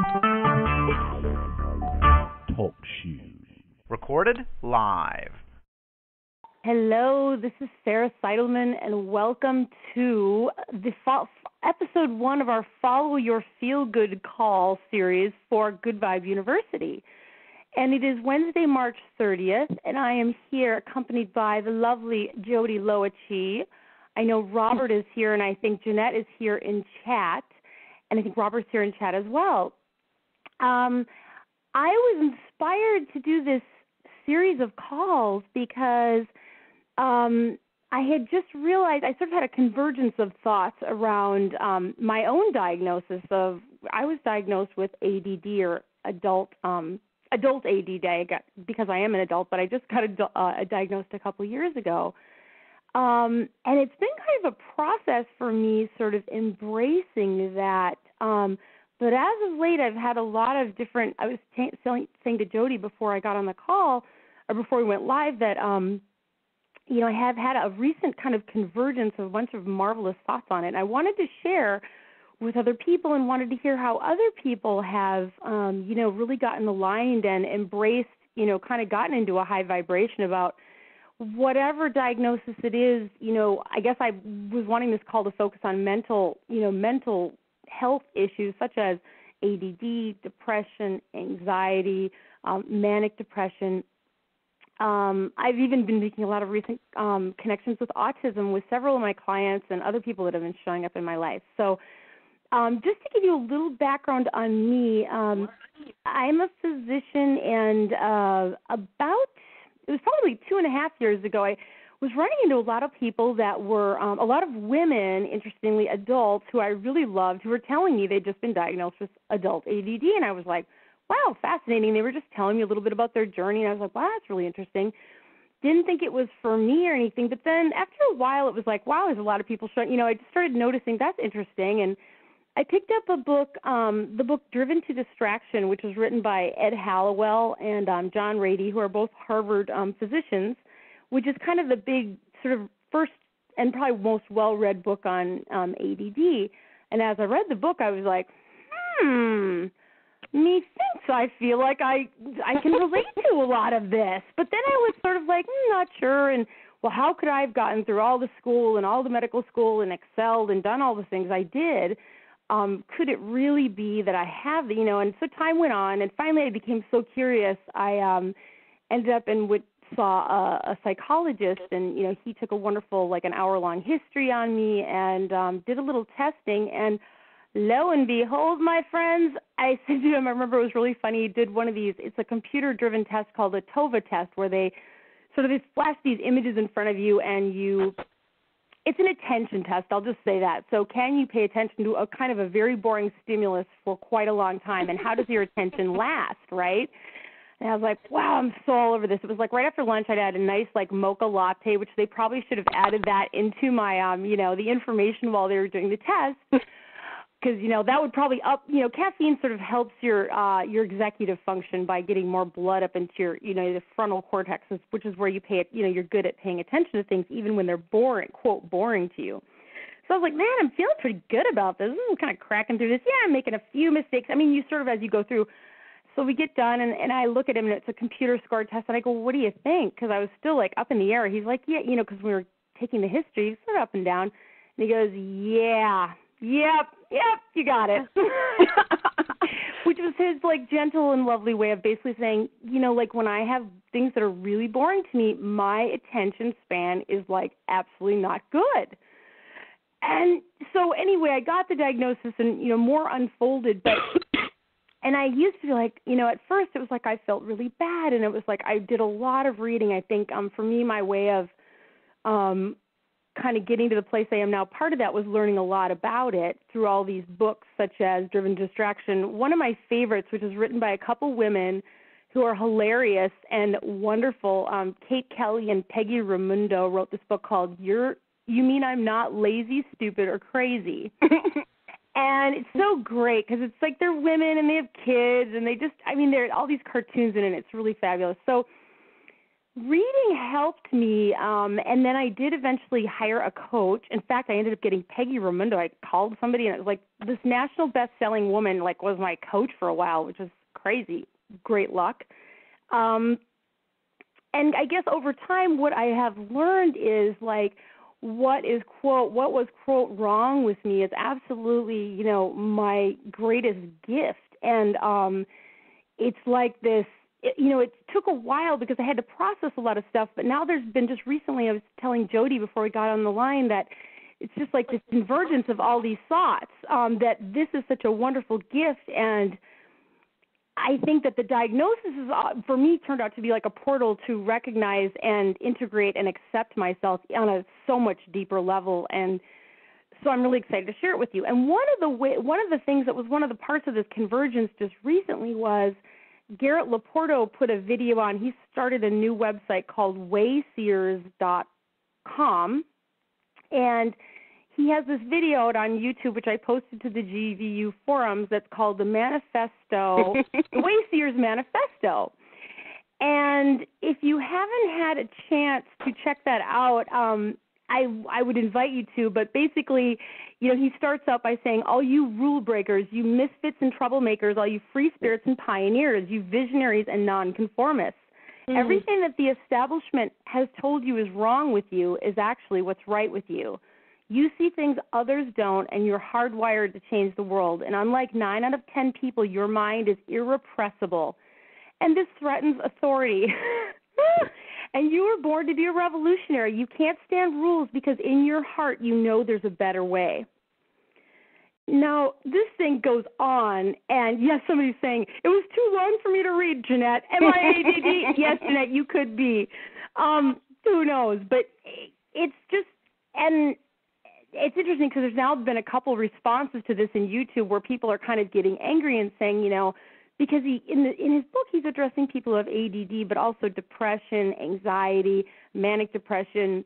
Talk shoes. Recorded live. Hello, this is Sarah Seidelmann, and welcome to the episode 1 of our Follow Your Feel Good Call series for Good Vibe University. And it is Wednesday, March 30th, and I am here accompanied by the lovely Jody Loachi. I know Robert is here, and I think Jeanette is here in chat, and I think Robert's here in chat as well. I was inspired to do this series of calls because I had just realized I sort of had a convergence of thoughts around my own diagnosis of, I was diagnosed with ADD or adult ADD. I got, because I am an adult, but I just got diagnosed a couple years ago. And it's been kind of a process for me sort of embracing that. But as of late, I've had a lot of different, I was saying to Jody before I got on the call, or before we went live, that, I have had a recent kind of convergence of a bunch of marvelous thoughts on it. And I wanted to share with other people and wanted to hear how other people have, really gotten aligned and embraced, kind of gotten into a high vibration about whatever diagnosis it is. I guess I was wanting this call to focus on mental health issues such as ADD, depression, anxiety, manic depression. I've even been making a lot of recent connections with autism with several of my clients and other people that have been showing up in my life. So just to give you a little background on me, I'm a physician, and it was probably 2.5 years ago, I was running into a lot of people that were, a lot of women, interestingly, adults who I really loved, who were telling me they'd just been diagnosed with adult ADD, and I was like, wow, fascinating. They were just telling me a little bit about their journey, and I was like, wow, that's really interesting. Didn't think it was for me or anything, but then after a while it was like, wow, there's a lot of people showing, I just started noticing that's interesting, and I picked up a book, the book Driven to Distraction, which was written by Ed Hallowell and John Rady, who are both Harvard physicians, which is kind of the big sort of first and probably most well-read book on ADD. And as I read the book, I was like, methinks I feel like I can relate to a lot of this. But then I was sort of like, not sure. And, well, how could I have gotten through all the school and all the medical school and excelled and done all the things I did? Could it really be that I have and so time went on, and finally I became so curious, I ended up and saw a psychologist, and, he took a wonderful, an hour-long history on me and did a little testing, and lo and behold, my friends, I said to him, I remember it was really funny, he did one of these, it's a computer-driven test called the TOVA test, where they flash these images in front of you, and it's an attention test, I'll just say that. So can you pay attention to a kind of a very boring stimulus for quite a long time, and how does your attention last, right? And I was like, wow, I'm so all over this. It was like right after lunch I'd had a nice mocha latte, which they probably should have added that into my, the information while they were doing the test. Because, that would probably caffeine sort of helps your executive function by getting more blood up into your, the frontal cortex, which is where you you're good at paying attention to things even when they're boring, quote, boring to you. So I was like, man, I'm feeling pretty good about this. I'm kind of cracking through this. Yeah, I'm making a few mistakes. I mean, you sort of, as you go through. So we get done, and I look at him, and it's a computer scored test, and I go, well, what do you think? Because I was still, up in the air. He's like, yeah, because we were taking the history, he's sort of up and down. And he goes, yeah. Yep, you got it. Which was his, gentle and lovely way of basically saying, when I have things that are really boring to me, my attention span is, absolutely not good. And so anyway, I got the diagnosis and, more unfolded, but, and I used to be at first it was I felt really bad, and it was I did a lot of reading. I think, for me, my way of, kind of getting to the place I am now, part of that was learning a lot about it through all these books such as Driven to Distraction. One of my favorites, which is written by a couple women who are hilarious and wonderful, Kate Kelly and Peggy Raimundo wrote this book called You Mean I'm Not Lazy, Stupid, or Crazy? And it's so great because it's they're women and they have kids and they just, there are all these cartoons in it. It's really fabulous. So reading helped me, and then I did eventually hire a coach. In fact, I ended up getting Peggy Ramundo. I called somebody, and it was like this national best-selling woman like was my coach for a while, which was crazy. Great luck. And I guess over time, what I have learned is like what was quote wrong with me is absolutely, my greatest gift. And it's like this. It took a while because I had to process a lot of stuff, but now there's been just recently, I was telling Jody before we got on the line that it's just like this convergence of all these thoughts, that this is such a wonderful gift. And I think that the diagnosis is, for me, turned out to be like a portal to recognize and integrate and accept myself on a so much deeper level. And so I'm really excited to share it with you. And one of the things that was one of the parts of this convergence just recently was Garrett Laporto put a video on. He started a new website called wayseers.com, and he has this video out on YouTube, which I posted to the GVU forums, that's called the Manifesto, the Wayseers Manifesto. And if you haven't had a chance to check that out, I would invite you to, but basically, he starts out by saying, all you rule breakers, you misfits and troublemakers, all you free spirits and pioneers, you visionaries and nonconformists. Everything that the establishment has told you is wrong with you is actually what's right with you. You see things others don't, and you're hardwired to change the world. And unlike 9 out of 10 people, your mind is irrepressible. And this threatens authority. And you were born to be a revolutionary. You can't stand rules because in your heart you know there's a better way. Now, this thing goes on, and yes, somebody's saying, it was too long for me to read, Jeanette. Am I ADD? Yes, Jeanette, you could be. Who knows? But it's just, and it's interesting because there's now been a couple responses to this in YouTube where people are kind of getting angry and saying, because in his book he's addressing people who have ADD, but also depression, anxiety, manic depression,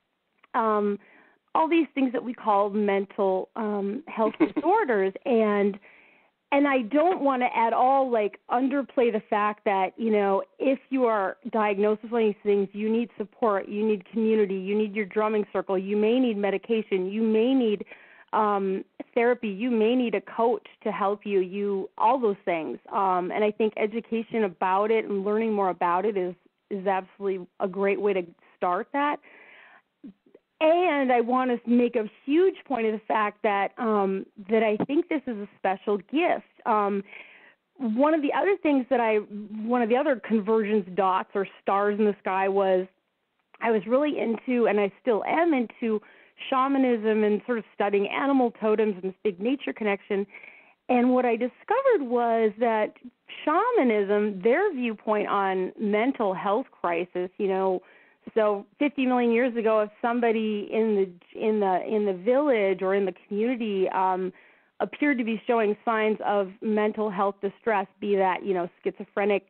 all these things that we call mental health disorders, and I don't want to at all underplay the fact that if you are diagnosed with one of these things, you need support, you need community, you need your drumming circle, you may need medication, you may need therapy, you may need a coach to help you all those things. And I think education about it and learning more about it is absolutely a great way to start that. And I want to make a huge point of the fact that that I think this is a special gift. One of the other convergence dots or stars in the sky was I was really into, and I still am into, shamanism and sort of studying animal totems and this big nature connection. And what I discovered was that shamanism, their viewpoint on mental health crisis, so 50 million years ago, if somebody in the village or in the community appeared to be showing signs of mental health distress, be that schizophrenic,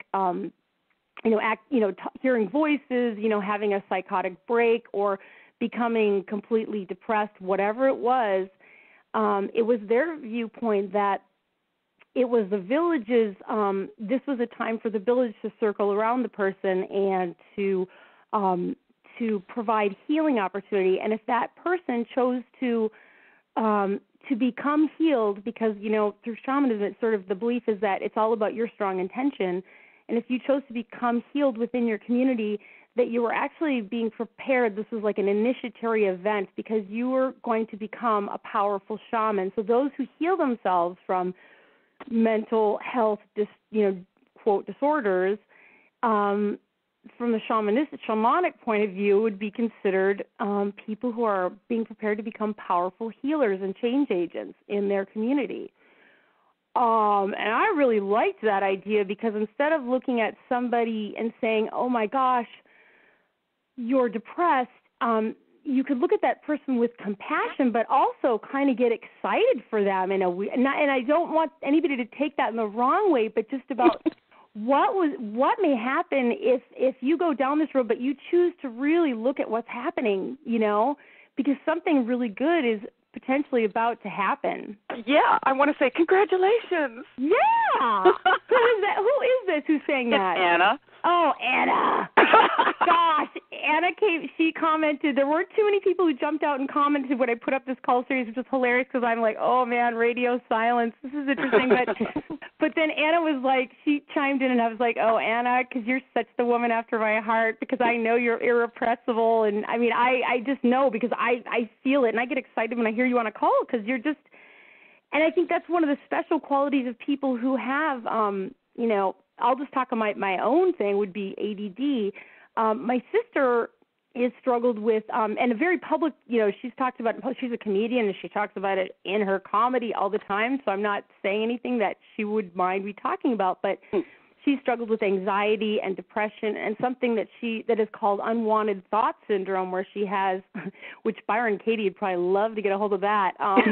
hearing voices, having a psychotic break, or becoming completely depressed, whatever it was their viewpoint that it was the village's. This was a time for the village to circle around the person and to provide healing opportunity. And if that person chose to become healed, because, through shamanism, it's sort of the belief is that it's all about your strong intention. And if you chose to become healed within your community, that you were actually being prepared. This was like an initiatory event because you were going to become a powerful shaman. So those who heal themselves from mental health, quote, disorders, from the shamanic point of view, would be considered people who are being prepared to become powerful healers and change agents in their community. And I really liked that idea because instead of looking at somebody and saying, oh, my gosh, you're depressed, you could look at that person with compassion, but also kind of get excited for them in a way. And I don't want anybody to take that in the wrong way, but just about what may happen if you go down this road, but you choose to really look at what's happening, because something really good is potentially about to happen. Yeah, I want to say congratulations. Yeah. Who is this who's saying that? It's Anna. Oh, Anna. Gosh, Anna came, she commented, there weren't too many people who jumped out and commented when I put up this call series, which was hilarious because I'm like, oh, man, radio silence. This is interesting. But then Anna was like, she chimed in and I was like, oh, Anna, because you're such the woman after my heart because I know you're irrepressible. And, I mean, I just know because I feel it and I get excited when I hear you on a call because you're just, and I think that's one of the special qualities of people who have, you know, I'll just talk on my own thing would be ADD. My sister is struggled with, and a very public, you know, she's talked about, she's a comedian and she talks about it in her comedy all the time, so I'm not saying anything that she would mind me talking about, but she struggled with anxiety and depression and something that is called unwanted thought syndrome where she has, which Byron Katie would probably love to get a hold of that.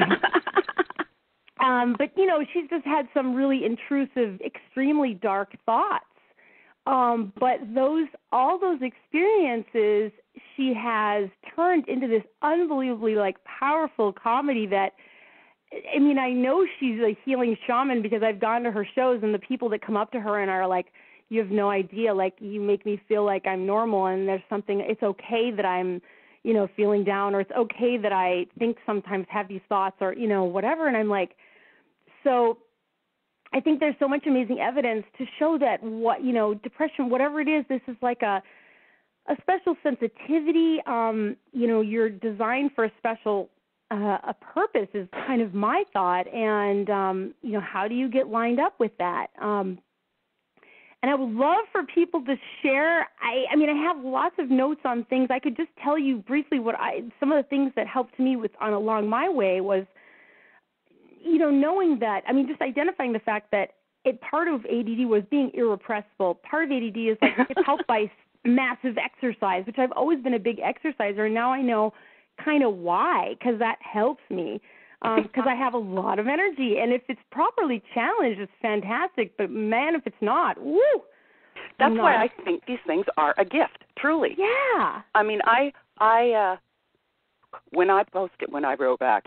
But, you know, she's just had some really intrusive, extremely dark thoughts. But all those experiences she has turned into this unbelievably, like, powerful comedy that, I mean, I know she's a healing shaman because I've gone to her shows and the people that come up to her and are like, you have no idea, like, you make me feel like I'm normal and there's something, it's okay that I'm, you know, feeling down or it's okay that I think sometimes have these thoughts or, you know, whatever. And I'm like, so I think there's so much amazing evidence to show that what, you know, depression, whatever it is, this is like a special sensitivity. You know, you're designed for a special a purpose is kind of my thought. And, you know, how do you get lined up with that? And I would love for people to share. I mean, I have lots of notes on things. I could just tell you briefly some of the things that helped me along my way was, you know, knowing that, I mean, just identifying the fact that part of ADD was being irrepressible. Part of ADD is like it's helped by massive exercise, which I've always been a big exerciser, and now I know kind of why, because that helps me, because I have a lot of energy, and if it's properly challenged, it's fantastic, but man, if it's not, woo! That's why I think these things are a gift, truly. Yeah. I mean, I when I wrote back,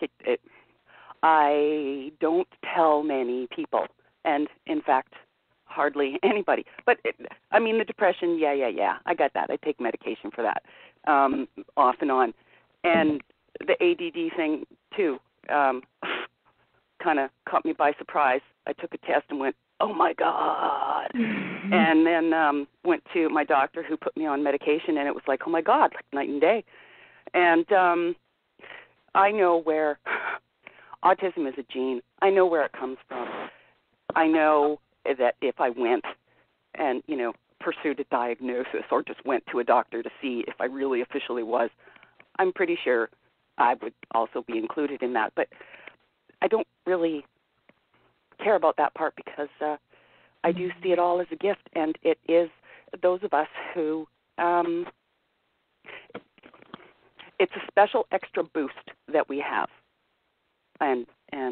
I don't tell many people, and in fact, hardly anybody. But, I mean, the depression, yeah, I got that. I take medication for that off and on. And the ADD thing, too, kind of caught me by surprise. I took a test and went, oh, my God. And then went to my doctor who put me on medication, and it was like, oh, my God, like night and day. And I know where autism is a gene. I know where it comes from. I know that if I went and, you know, pursued a diagnosis or just went to a doctor to see if I really officially was, I'm pretty sure I would also be included in that. But I don't really care about that part because I do see it all as a gift, and it is those of us who it's a special extra boost that we have. And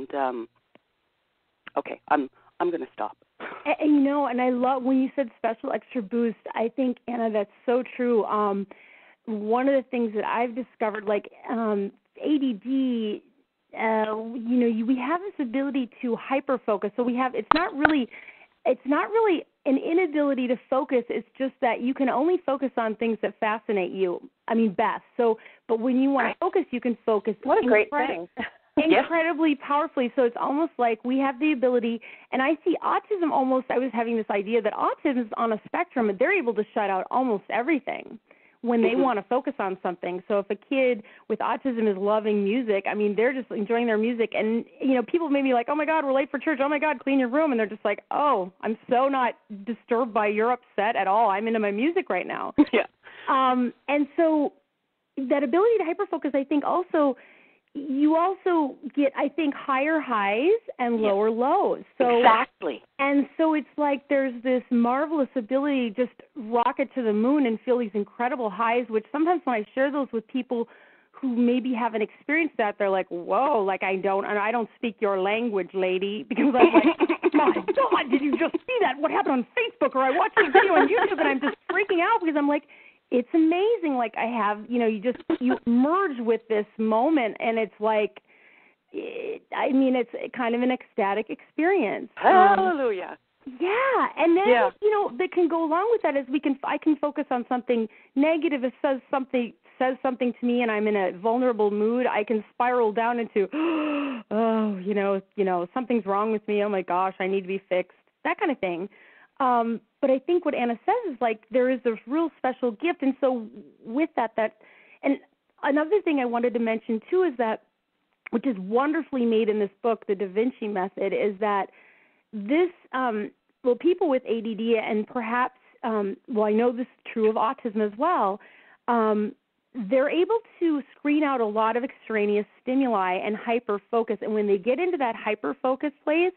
okay, I'm going to stop. And you know, and I love when you said special extra boost. I think, Anna, that's so true. One of the things that I've discovered, like ADD, you know, we have this ability to hyper focus. So it's not really an inability to focus. It's just that you can only focus on things that fascinate you. I mean, best. So, but when you want to focus, you can focus. What a great thing. Incredibly powerfully. So it's almost like we have the ability, and I see autism almost, I was having this idea that autism is on a spectrum, and they're able to shut out almost everything when they want to focus on something. So if a kid with autism is loving music, I mean, they're just enjoying their music. And, you know, people may be like, oh, my God, we're late for church. Oh, my God, clean your room. And they're just like, oh, I'm so not disturbed by your upset at all. I'm into my music right now. Yeah. And so that ability to hyperfocus, I think also – you also get, I think, higher highs and lower lows. So, exactly. And so it's like there's this marvelous ability to just rocket to the moon and feel these incredible highs, which sometimes when I share those with people who maybe haven't experienced that, they're like, whoa, like I don't speak your language, lady, because I'm like, my God, did you just see that? What happened on Facebook? Or I watched this video on YouTube and I'm just freaking out because I'm like, it's amazing. Like I have, you know, you merge with this moment, and it's like, it's kind of an ecstatic experience. Hallelujah. Yeah, and then that can go along with that is I can focus on something negative. It says something to me, and I'm in a vulnerable mood. I can spiral down into, something's wrong with me. Oh my gosh, I need to be fixed. That kind of thing. But I think what Anna says is like there is this real special gift, and so with that, and another thing I wanted to mention too is that, which is wonderfully made in this book, The Da Vinci Method, is that this, people with ADD and perhaps, I know this is true of autism as well, they're able to screen out a lot of extraneous stimuli and hyper-focus. And when they get into that hyper-focus place,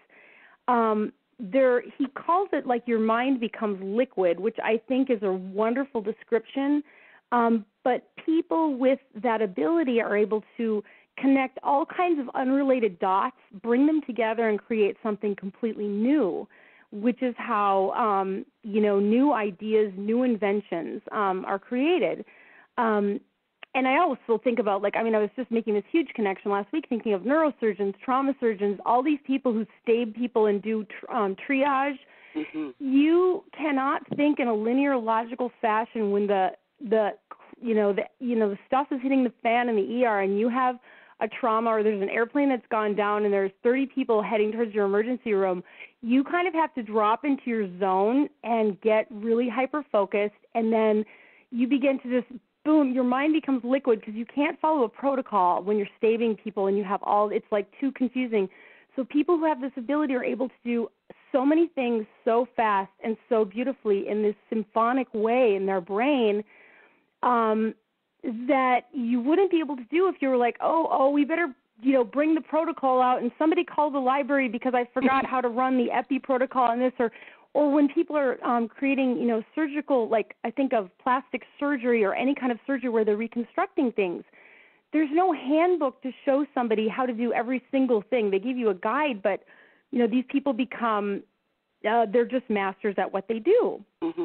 he calls it like your mind becomes liquid, which I think is a wonderful description. But people with that ability are able to connect all kinds of unrelated dots, bring them together, and create something completely new, which is how, new ideas, new inventions are created. And I also think about, I was just making this huge connection last week thinking of neurosurgeons, trauma surgeons, all these people who stave people and do triage. Mm-hmm. You cannot think in a linear, logical fashion when the stuff is hitting the fan in the ER and you have a trauma or there's an airplane that's gone down and there's 30 people heading towards your emergency room. You kind of have to drop into your zone and get really hyper-focused, and then you begin to just, boom, your mind becomes liquid because you can't follow a protocol when you're staving people and you have it's too confusing. So people who have this ability are able to do so many things so fast and so beautifully in this symphonic way in their brain that you wouldn't be able to do if you were like, we better, bring the protocol out and somebody call the library because I forgot how to run the epi protocol on this, or when people are creating, surgical, I think of plastic surgery or any kind of surgery where they're reconstructing things. There's no handbook to show somebody how to do every single thing. They give you a guide, but, these people become, they're just masters at what they do.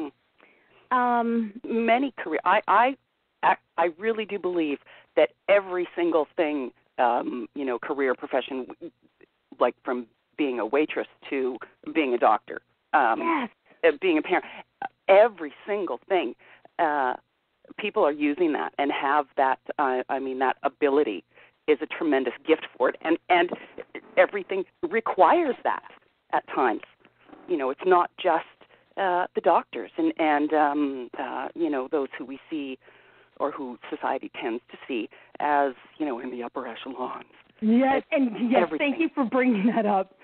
Mm-hmm. Many career, I really do believe that every single thing, career profession, like from being a waitress to being a doctor, being a parent, every single thing, people are using that and have that, that ability is a tremendous gift for it. And everything requires that at times. It's not just the doctors and those who we see or who society tends to see as, in the upper echelons. Yes, thank you for bringing that up.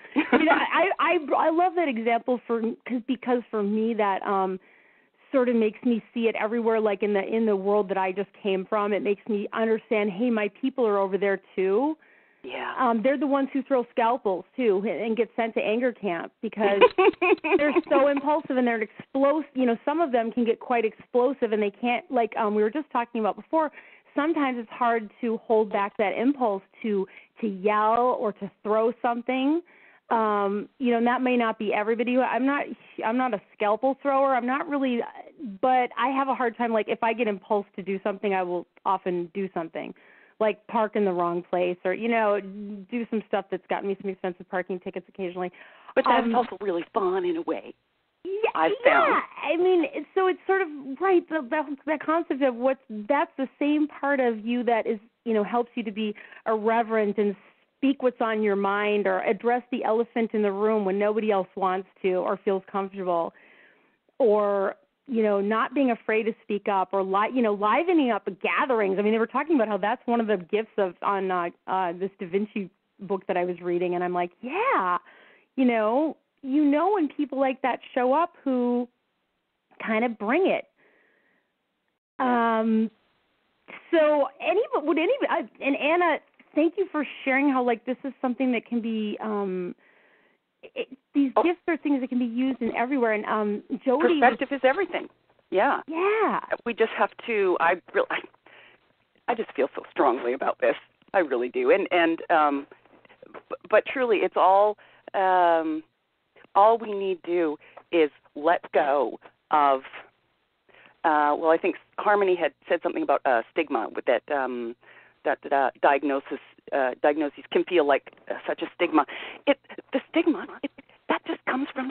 I love that example because for me that sort of makes me see it everywhere, like in the world that I just came from. It makes me understand, hey, my people are over there too. Yeah. They're the ones who throw scalpels too and get sent to anger camp because they're so impulsive and they're explosive. Some of them can get quite explosive and they can't, we were just talking about before, sometimes it's hard to hold back that impulse to yell or to throw something. And that may not be everybody. I'm not a scalpel thrower. I'm not really, but I have a hard time. If I get impulsed to do something, I will often do something, like park in the wrong place or, do some stuff that's gotten me some expensive parking tickets occasionally. But that's also really fun in a way. Yeah, I've found. So it's sort of right. That concept of that's the same part of you that is, helps you to be irreverent and speak what's on your mind or address the elephant in the room when nobody else wants to or feels comfortable, or not being afraid to speak up or livening up gatherings. They were talking about how that's one of the gifts on this Da Vinci book that I was reading, and I'm like, yeah, when people like that show up who kind of bring it. And Anna, thank you for sharing how this is something that can be these gifts are things that can be used in everywhere. And Jody, perspective is everything. Yeah. Yeah. We just have to. I just feel so strongly about this. I really do. But truly, it's all. All we need to do is let go of. I think Harmony had said something about stigma with that. That diagnoses can feel like such a stigma. The stigma that just comes from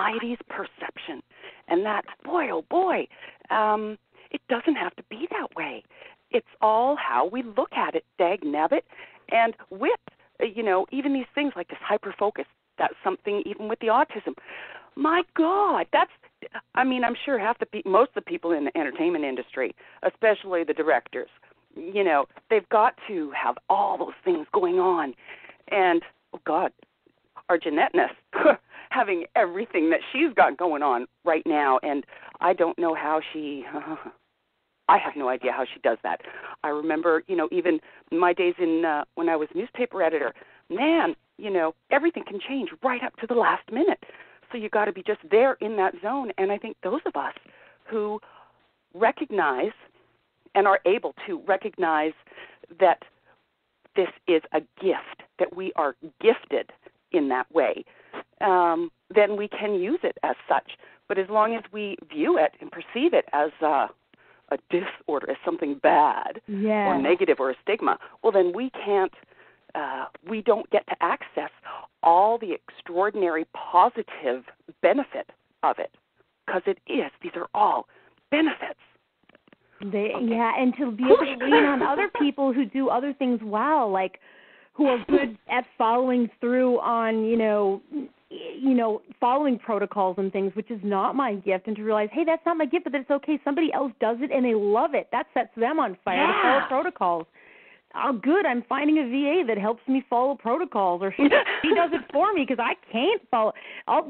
society's perception. And that, boy, oh boy, it doesn't have to be that way. It's all how we look at it, dag nabbit. And with, even these things like this hyper-focus, that's something even with the autism. My God, I'm sure most of the people in the entertainment industry, especially the directors, they've got to have all those things going on. And, oh God, our Jeanette-ness, having everything that she's got going on right now. And I don't know how I have no idea how she does that. I remember, even my days when I was newspaper editor, man, everything can change right up to the last minute. So you got to be just there in that zone. And I think those of us who recognize and are able to recognize that this is a gift, that we are gifted in that way, then we can use it as such. But as long as we view it and perceive it as a disorder, as something bad or negative or a stigma, well, then we don't get to access all the extraordinary positive benefit of it, because these are all benefits. And to be able to lean on other people who do other things well, like who are good at following through on, following protocols and things, which is not my gift, and to realize, hey, that's not my gift, but that's okay. Somebody else does it and they love it. That sets them on fire to follow protocols. Oh, good, I'm finding a VA that helps me follow protocols, or she does it for me because I can't follow. I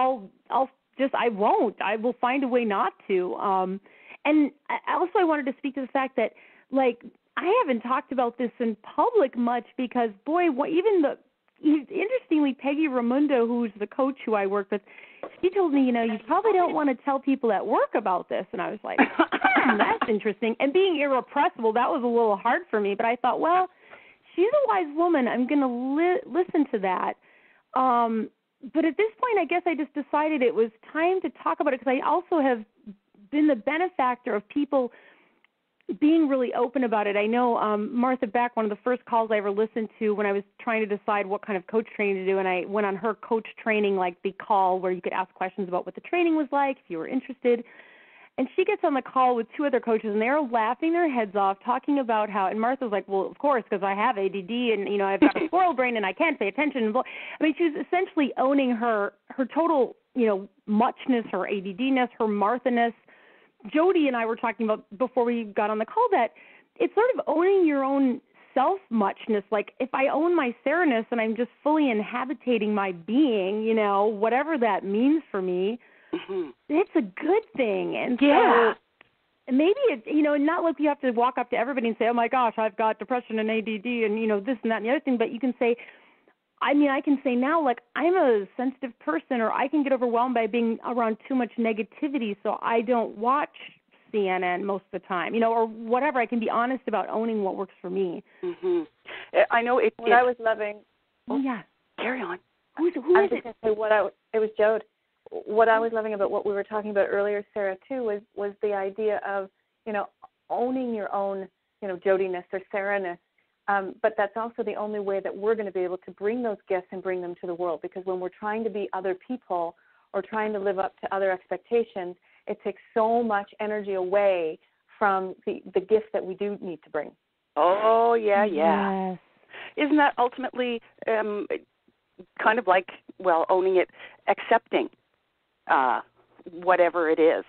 will find a way not to. And also I wanted to speak to the fact that, like, I haven't talked about this in public much because, boy, interestingly, Peggy Raimundo, who's the coach who I work with, she told me, you probably don't want to tell people at work about this. And I was like, that's interesting. And being irrepressible, that was a little hard for me. But I thought, well, she's a wise woman. I'm going to listen to that. But at this point, I guess I just decided it was time to talk about it, because I also have been the benefactor of people being really open about it. I know Martha Beck, one of the first calls I ever listened to when I was trying to decide what kind of coach training to do, and I went on her coach training, like the call where you could ask questions about what the training was like if you were interested. And she gets on the call with two other coaches, and they're laughing their heads off, talking about how, and Martha's like, well, of course, because I have ADD, and, I've got a squirrel brain, and I can't pay attention. I mean, she was essentially owning her total, muchness, her ADD-ness, her Martha-ness. Jody and I were talking about before we got on the call that it's sort of owning your own self-muchness. Like, if I own my Sarah-ness and I'm just fully inhabitating my being, whatever that means for me, it's a good thing. And so maybe it, not like you have to walk up to everybody and say, oh my gosh, I've got depression and ADD and, this and that and the other thing, but you can say, I can say now, like, I'm a sensitive person, or I can get overwhelmed by being around too much negativity, so I don't watch CNN most of the time, or whatever. I can be honest about owning what works for me. I know it. What I was loving. Oh, yeah. Carry on. Who is it? Say it was Jode. What I was loving about what we were talking about earlier, Sarah, too, was the idea of, owning your own, Jodiness or Sarah-ness. But that's also the only way that we're going to be able to bring those gifts and bring them to the world, because when we're trying to be other people or trying to live up to other expectations, it takes so much energy away from the gift that we do need to bring. Oh, yeah. Yes. Isn't that ultimately kind of like, owning it, accepting whatever it is?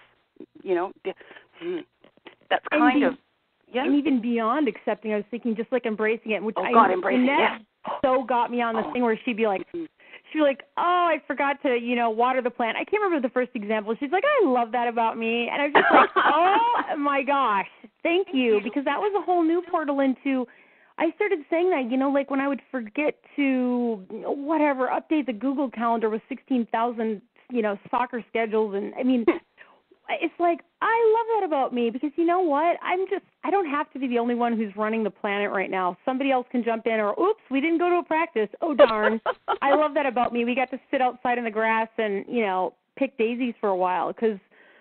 That's kind of... Yeah. And even beyond accepting, I was thinking just like embracing it, which embracing it. Yes. So got me on the thing where she'd be like, oh, I forgot to, water the plant. I can't remember the first example. She's like, I love that about me. And I was just like, oh my gosh, thank you. Because that was a whole new portal into, I started saying that, like when I would forget to, update the Google Calendar with 16,000, soccer schedules. And I mean, it's like, I love that about me, because you know what? I don't have to be the only one who's running the planet right now. Somebody else can jump in, or, oops, we didn't go to a practice. Oh, darn. I love that about me. We got to sit outside in the grass and, pick daisies for a while, because,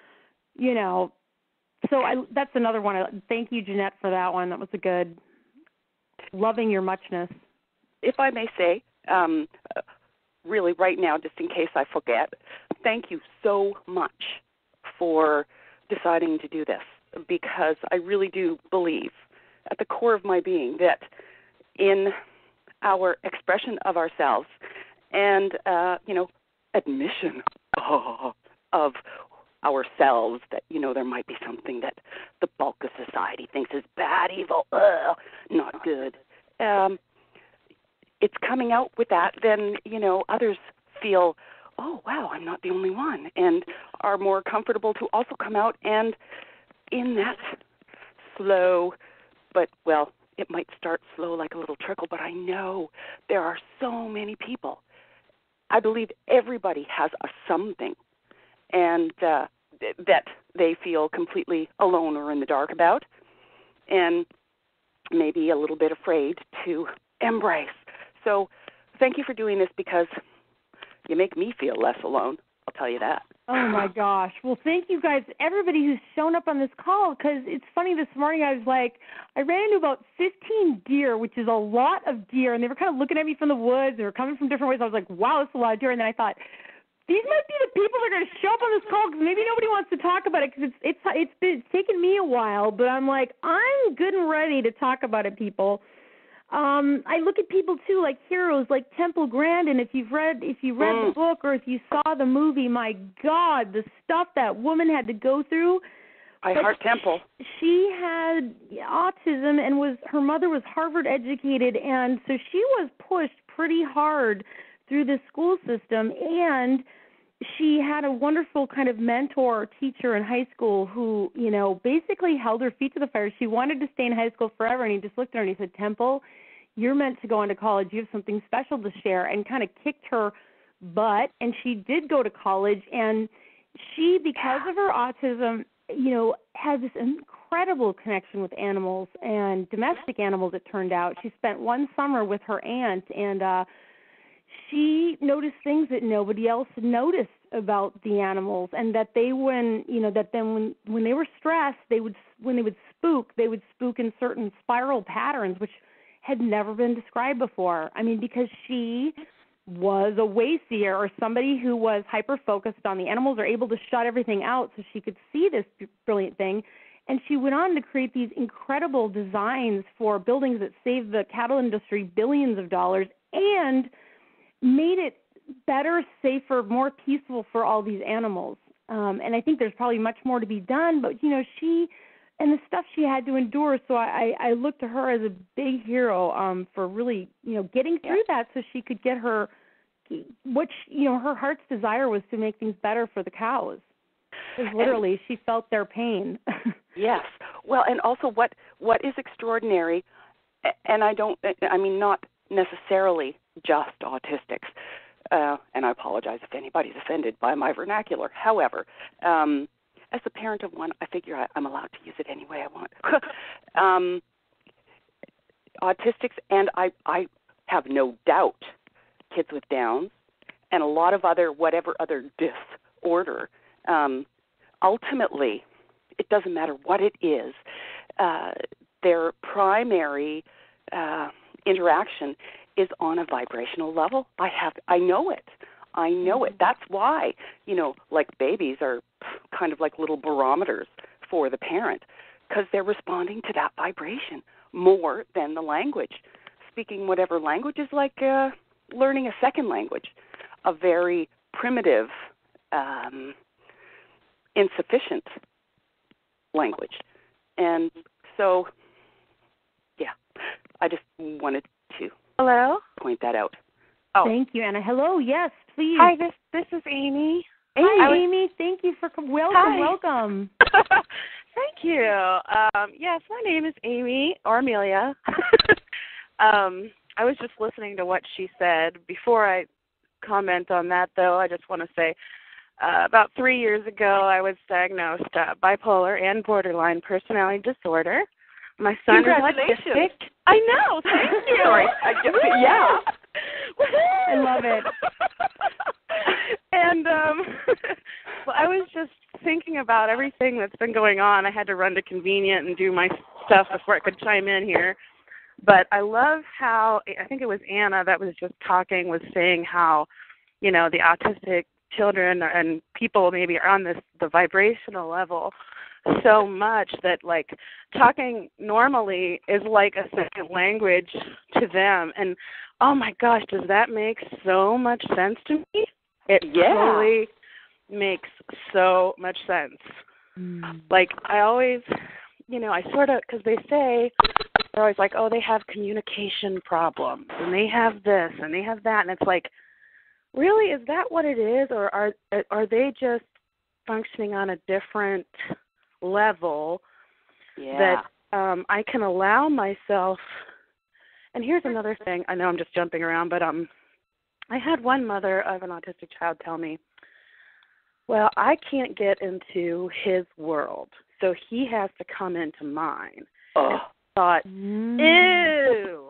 that's another one. Thank you, Jeanette, for that one. That was a good, loving your muchness. If I may say, really right now, just in case I forget, thank you so much for deciding to do this, because I really do believe at the core of my being that in our expression of ourselves and, admission of ourselves that, there might be something that the bulk of society thinks is bad, evil, not good. It's coming out with that, then, others feel, oh, wow, I'm not the only one, and are more comfortable to also come out, and in that slow, but, well, it might start slow like a little trickle, but I know there are so many people. I believe everybody has a something, and that they feel completely alone or in the dark about, and maybe a little bit afraid to embrace. So thank you for doing this, because you make me feel less alone, I'll tell you that. Oh, my gosh. Well, thank you guys, everybody who's shown up on this call, because it's funny, this morning I ran into about 15 deer, which is a lot of deer, and they were kind of looking at me from the woods. They were coming from different ways. I was like, wow, that's a lot of deer. And then I thought, these might be the people that are going to show up on this call, because maybe nobody wants to talk about it, because it's taken me a while, but I'm like, I'm good and ready to talk about it, people. I look at people too, like heroes, like Temple Grandin. If you read the book, or if you saw the movie, my God, the stuff that woman had to go through. I heart Temple. She had autism, and her mother was Harvard educated, and so she was pushed pretty hard through the school system, and she had a wonderful kind of mentor teacher in high school who, basically held her feet to the fire. She wanted to stay in high school forever, and he just looked at her and he said, Temple, you're meant to go on to college. You have something special to share, and kind of kicked her butt. And she did go to college, and she, because of her autism, has this incredible connection with animals and domestic animals, it turned out. She spent one summer with her aunt, and she noticed things that nobody else had noticed about the animals, and that they, when they were stressed, when they would spook in certain spiral patterns, which had never been described before. I mean, because she was a wayseer, or somebody who was hyper-focused on the animals, or able to shut everything out so she could see this brilliant thing. And she went on to create these incredible designs for buildings that saved the cattle industry billions of dollars, and made it better, safer, more peaceful for all these animals. And I think there's probably much more to be done, but, she and the stuff she had to endure, so I look to her as a big hero for really, getting through that, so she could get her, her heart's desire was to make things better for the cows. Because literally, she felt their pain. Yes. Well, and also what is extraordinary, and not necessarily just autistics, and I apologize if anybody's offended by my vernacular. However, as a parent of one, I figure I'm allowed to use it any way I want. Autistics, and I have no doubt kids with Downs, and a lot of whatever other disorder, ultimately, it doesn't matter what it is, their primary interaction is on a vibrational level. I know it. That's why, like babies are kind of like little barometers for the parent, because they're responding to that vibration more than the language. Speaking whatever language is like learning a second language, a very primitive, insufficient language. And so, yeah, I just wanted to point that out. Oh. Thank you, Anna. Hello, yes, please. Hi, this is Amy. Hi, Amy. Thank you for welcome. Thank you. Yes, my name is Amy, or Amelia. I was just listening to what she said. Before I comment on that, though, I just want to say about 3 years ago, I was diagnosed bipolar and borderline personality disorder. My son is autistic. I know. Thank you. Sorry. Yeah. I love it. And well, I was just thinking about everything that's been going on. I had to run to Convenient and do my stuff before I could chime in here. But I love how, I think it was Anna that was just talking, was saying how, the autistic children and people maybe are on the vibrational level so much that, like, talking normally is like a second language to them. And, oh, my gosh, does that make so much sense to me? It totally makes so much sense. Like, I always, I sort of, because they say, they're always like, oh, they have communication problems, and they have this, and they have that, and it's like, really, is that what it is, or are they just functioning on a different level that I can allow myself? And here's another thing. I know I'm just jumping around, but I had one mother of an autistic child tell me, well, I can't get into his world, so he has to come into mine. And I thought, ew.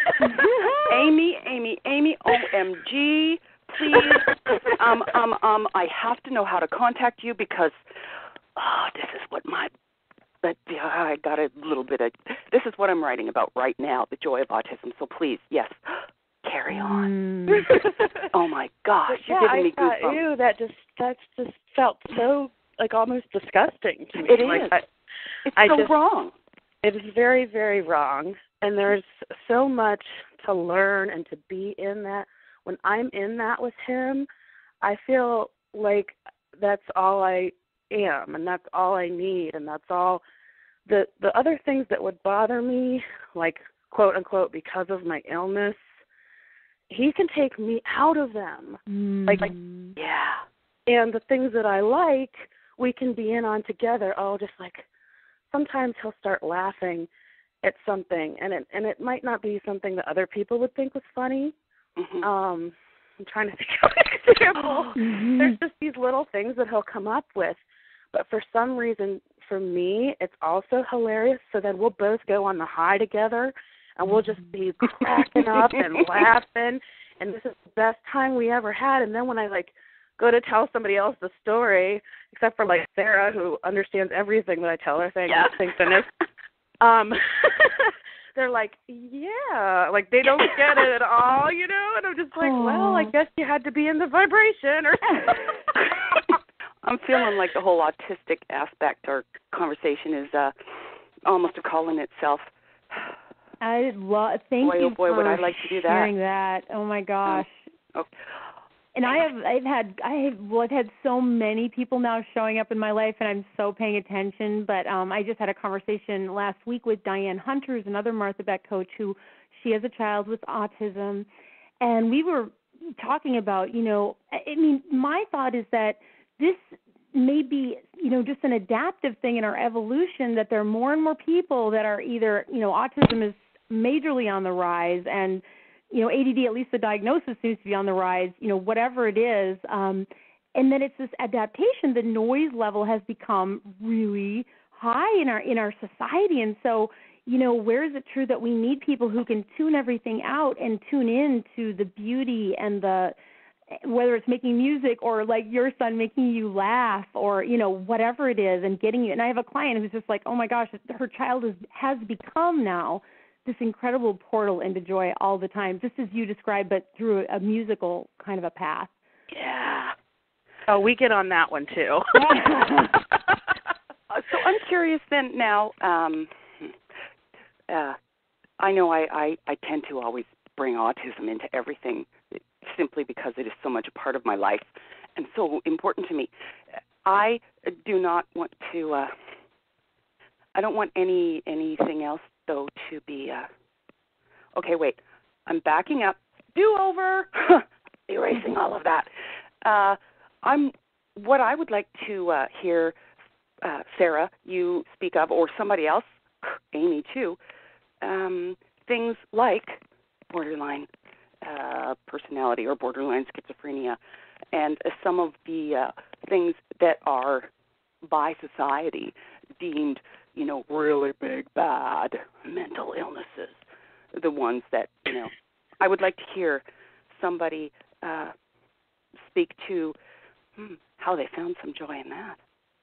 Amy, OMG, please, I have to know how to contact you because, this is what I got a little bit of, this is what I'm writing about right now, the joy of autism. So please, yes, carry on. Oh my gosh, you're giving me goosebumps. Ew, that just felt so, like, almost disgusting to me. It like, is. It's wrong. It is very, very wrong. And there's so much to learn and to be in that. When I'm in that with him, I feel like that's all I am, and that's all I need, and that's all. The other things that would bother me, like, quote unquote, because of my illness, he can take me out of them. Like, yeah. And the things that I like, we can be in on together. Oh, just like sometimes he'll start laughing at something, and it might not be something that other people would think was funny. I'm trying to think of an example. There's just these little things that he'll come up with, but for some reason, for me, it's also hilarious. So then we'll both go on the high together, and we'll just be cracking up and laughing, and this is the best time we ever had. And then when I, like, go to tell somebody else the story, except for, like, Sarah, who understands everything that I tell her, thank goodness, they're like, yeah, like, they don't get it at all, and I'm just like, well, I guess you had to be in the vibration. Or I'm feeling like the whole autistic aspect or conversation is almost a call in itself. Thank you boy, for would I like to do that. sharing that. Oh my gosh. And I've had so many people now showing up in my life, and I'm so paying attention. But I just had a conversation last week with Diane Hunter, who's another Martha Beck coach, who she has a child with autism, and we were talking about, my thought is that this may be, just an adaptive thing in our evolution, that there are more and more people that are either, autism is majorly on the rise, and ADD, at least the diagnosis seems to be on the rise, whatever it is. And then it's this adaptation. The noise level has become really high in our society. And so, where is it true that we need people who can tune everything out and tune in to the beauty and whether it's making music or, like, your son making you laugh or, whatever it is, and getting you. And I have a client who's just like, oh my gosh, her child has become now this incredible portal into joy all the time, just as you described, but through a musical kind of a path. Yeah. Oh, we get on that one too. So I'm curious then now, I know I tend to always bring autism into everything simply because it is so much a part of my life and so important to me. I do not want to, I don't want anything else, though, to be, okay, wait, I'm backing up. Do-over, erasing all of that. What I would like to hear, Sarah, you speak of, or somebody else, Amy too, things like borderline personality or borderline schizophrenia, and some of the things that are by society deemed, really big, bad mental illnesses, the ones that, I would like to hear somebody speak to how they found some joy in that.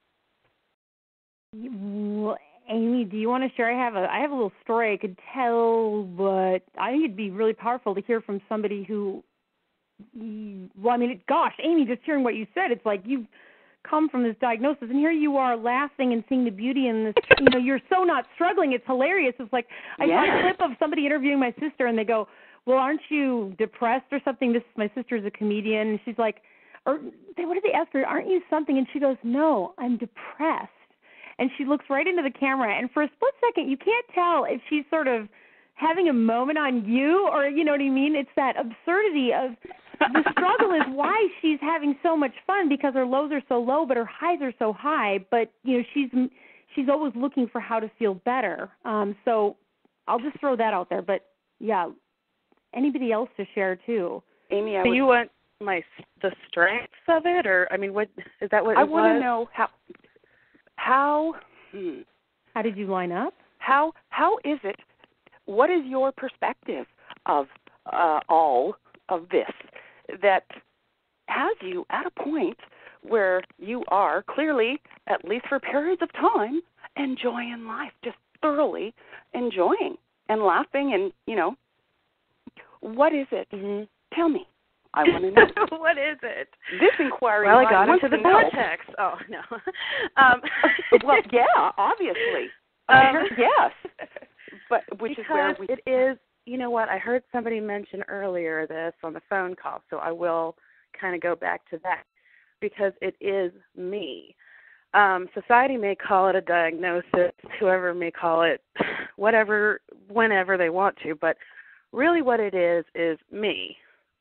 Well, Amy, do you want to share? I have a little story I could tell, but I think it'd be really powerful to hear from somebody who well, I mean, gosh, Amy, just hearing what you said, it's like you've come from this diagnosis, and here you are laughing and seeing the beauty in this. You're so not struggling. It's hilarious. It's like I saw a clip of somebody interviewing my sister, and they go, well, aren't you depressed or something? My sister's a comedian, and she's like, what did they ask her? Aren't you something? And she goes, no, I'm depressed. And she looks right into the camera, and for a split second, you can't tell if she's sort of having a moment on you or, you know what I mean? It's that absurdity of the struggle is why she's having so much fun, because her lows are so low, but her highs are so high. But, she's always looking for how to feel better. So I'll just throw that out there. But, yeah, anybody else to share, too? Amy, you want the strengths of it? Or, I mean, what is that what I it want to was? know how did you line up? How is it? What is your perspective of all of this that has you at a point where you are clearly, at least for periods of time, enjoying life, just thoroughly enjoying and laughing and, what is it? Mm-hmm. Tell me. I want to know. What is it? This inquiry. Well, I got into the vortex. Oh, no. Well, yeah, obviously. Yes. But which because is where it is, you know what, I heard somebody mention earlier this on the phone call, so I will kind of go back to that because it is me. Society may call it a diagnosis, whoever may call it whatever, whenever they want to, but really what it is me.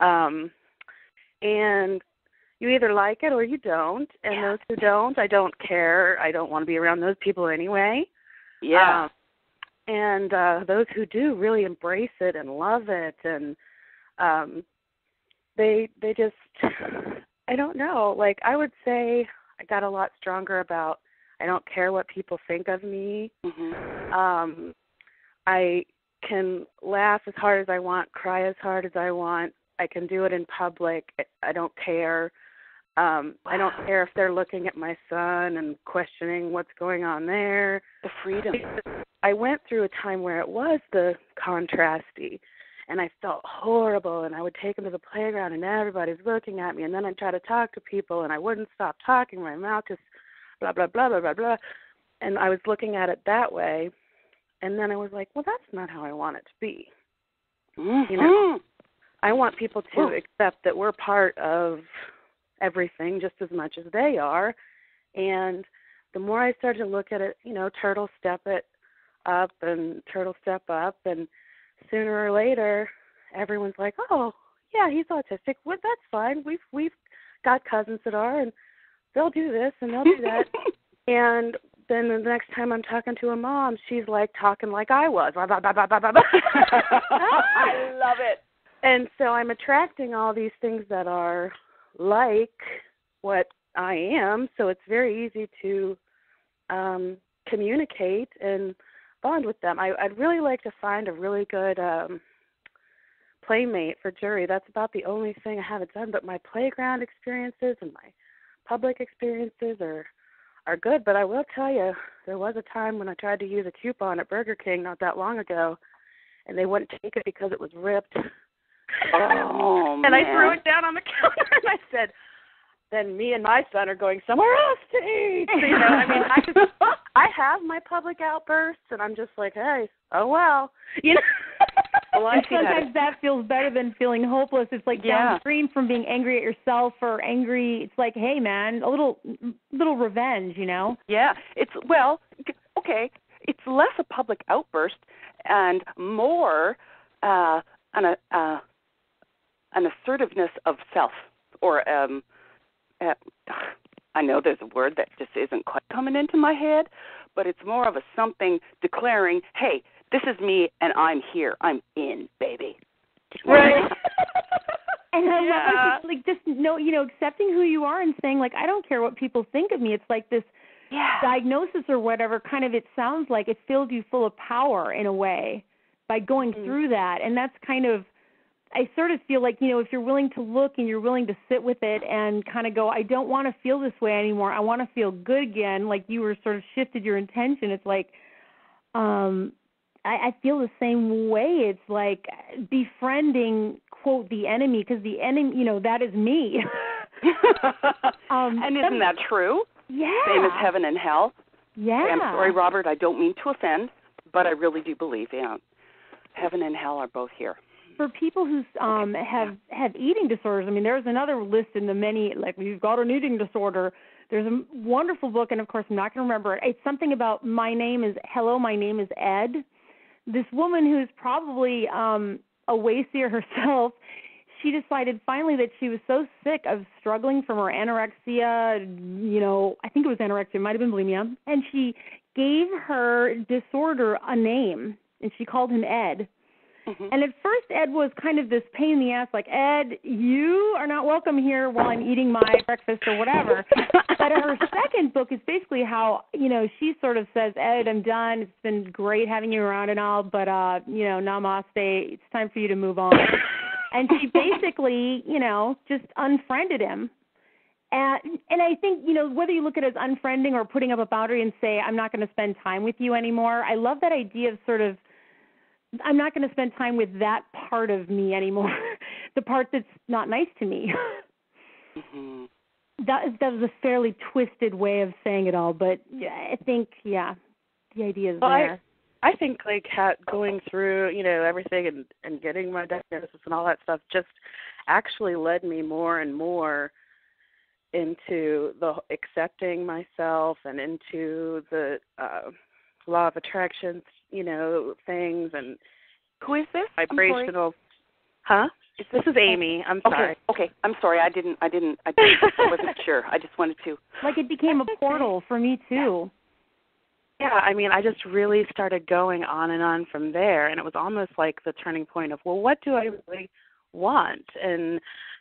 And you either like it or you don't, and those who don't, I don't care. I don't want to be around those people anyway. Yeah. And those who do really embrace it and love it, and they just, I don't know, like I would say I got a lot stronger about I don't care what people think of me. Mm-hmm. I can laugh as hard as I want, cry as hard as I want. I can do it in public. I don't care. I don't care if they're looking at my son and questioning what's going on there. The freedom. I went through a time where it was the contrasty, and I felt horrible, and I would take them to the playground, and everybody's looking at me, and then I'd try to talk to people, and I wouldn't stop talking. My mouth just blah, blah, blah, blah, blah, blah. And I was looking at it that way, and then I was like, well, that's not how I want it to be. Mm-hmm. I want people to accept that we're part of everything just as much as they are. And the more I started to look at it, turtle step it up and turtle step up, and sooner or later, everyone's like, oh, yeah, he's autistic. Well, that's fine. We've got cousins that are, and they'll do this and they'll do that. And then the next time I'm talking to a mom, she's like talking like I was. I love it. And so I'm attracting all these things that are like what I am, so it's very easy to communicate and bond with them. I'd really like to find a really good playmate for jury. That's about the only thing I haven't done, but my playground experiences and my public experiences are good. But I will tell you, there was a time when I tried to use a coupon at Burger King not that long ago, and they wouldn't take it because it was ripped. Oh, and I threw it down on the counter, and I said, then me and my son are going somewhere else to eat. So, I have my public outbursts, and I'm just like, hey, oh, well. Well, sometimes that feels better than feeling hopeless. It's like downstream from being angry at yourself or angry. It's like, hey, man, a little revenge, Yeah. It's less a public outburst and more an assertiveness of self, or I know there's a word that just isn't quite coming into my head, but it's more of a something declaring, hey, this is me and I'm here. I'm in, baby. Right. And I love it. Like just accepting who you are and saying, like, I don't care what people think of me. It's like this diagnosis or whatever kind of, it sounds like it fills you full of power in a way by going through that. And that's kind of, I sort of feel like, if you're willing to look and you're willing to sit with it and kind of go, I don't want to feel this way anymore. I want to feel good again. Like you were sort of shifted your intention. It's like, I feel the same way. It's like befriending, quote, the enemy, because the enemy, that is me. And isn't that true? Yeah. Same as heaven and hell. Yeah. Hey, I'm sorry, Robert, I don't mean to offend, but I really do believe, heaven and hell are both here. For people who have eating disorders, I mean, there's another list in the many, like, you've got an eating disorder. There's a wonderful book, and of course I'm not going to remember it. It's something about my name is Ed. This woman who's probably a Wayseer herself, she decided finally that she was so sick of struggling from her anorexia, I think it was anorexia, it might have been bulimia, and she gave her disorder a name, and she called him Ed. Mm-hmm. And at first, Ed was kind of this pain in the ass, like, Ed, you are not welcome here while I'm eating my breakfast or whatever. But her second book is basically how, she sort of says, Ed, I'm done. It's been great having you around and all, but, namaste. It's time for you to move on. And she basically, just unfriended him. And I think, whether you look at it as unfriending or putting up a boundary and say, I'm not going to spend time with you anymore, I love that idea of sort of, I'm not going to spend time with that part of me anymore, the part that's not nice to me. Mm-hmm. That was a fairly twisted way of saying it all, but I think, the idea is there. I think, going through, everything and getting my diagnosis and all that stuff just actually led me more and more into the accepting myself and into the law of attraction, things and who is this? Vibrational. Huh? This is Amy. I'm sorry. Okay. I'm sorry. I wasn't sure. I just wanted to. Like it became a portal for me too. Yeah, I mean, I just really started going on and on from there, and it was almost like the turning point of, well, what do I really want? And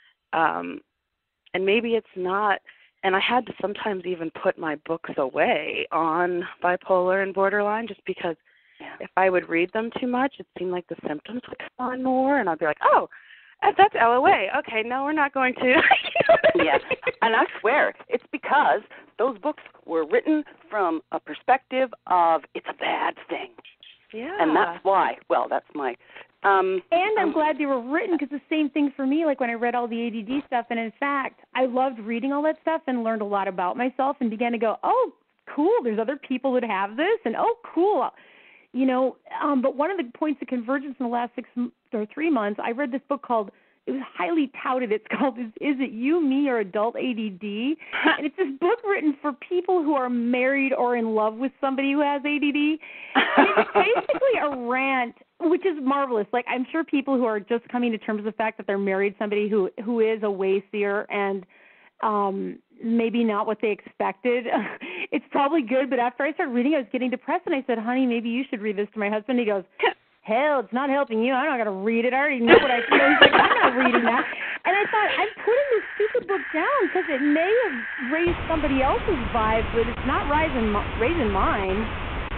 maybe it's not. And I had to sometimes even put my books away on bipolar and borderline just because if I would read them too much, it seemed like the symptoms would come on more, and I'd be like, oh, that's LOA. Okay, no, we're not going to. Yes, and I swear, it's because those books were written from a perspective of it's a bad thing. Yeah. And that's why. Well, that's my... and I'm glad they were written because the same thing for me, like when I read all the ADD stuff, and in fact, I loved reading all that stuff and learned a lot about myself and began to go, oh, cool, there's other people that have this, and oh, cool. But one of the points of convergence in the last 3 months, I read this book called, it was highly touted, it's called Is It You, Me, or Adult ADD? And it's this book written for people who are married or in love with somebody who has ADD. And it's basically a rant, which is marvelous. Like, I'm sure people who are just coming to terms with the fact that they're married somebody who is a Wayseer and maybe not what they expected. It's probably good, but after I started reading, I was getting depressed, and I said, honey, maybe you should read this to my husband. He goes, hell, it's not helping you. I'm not going to read it. I already know what I feel. He's like, I'm not reading that. And I thought, I'm putting this stupid book down because it may have raised somebody else's vibe, but it's not raising mine.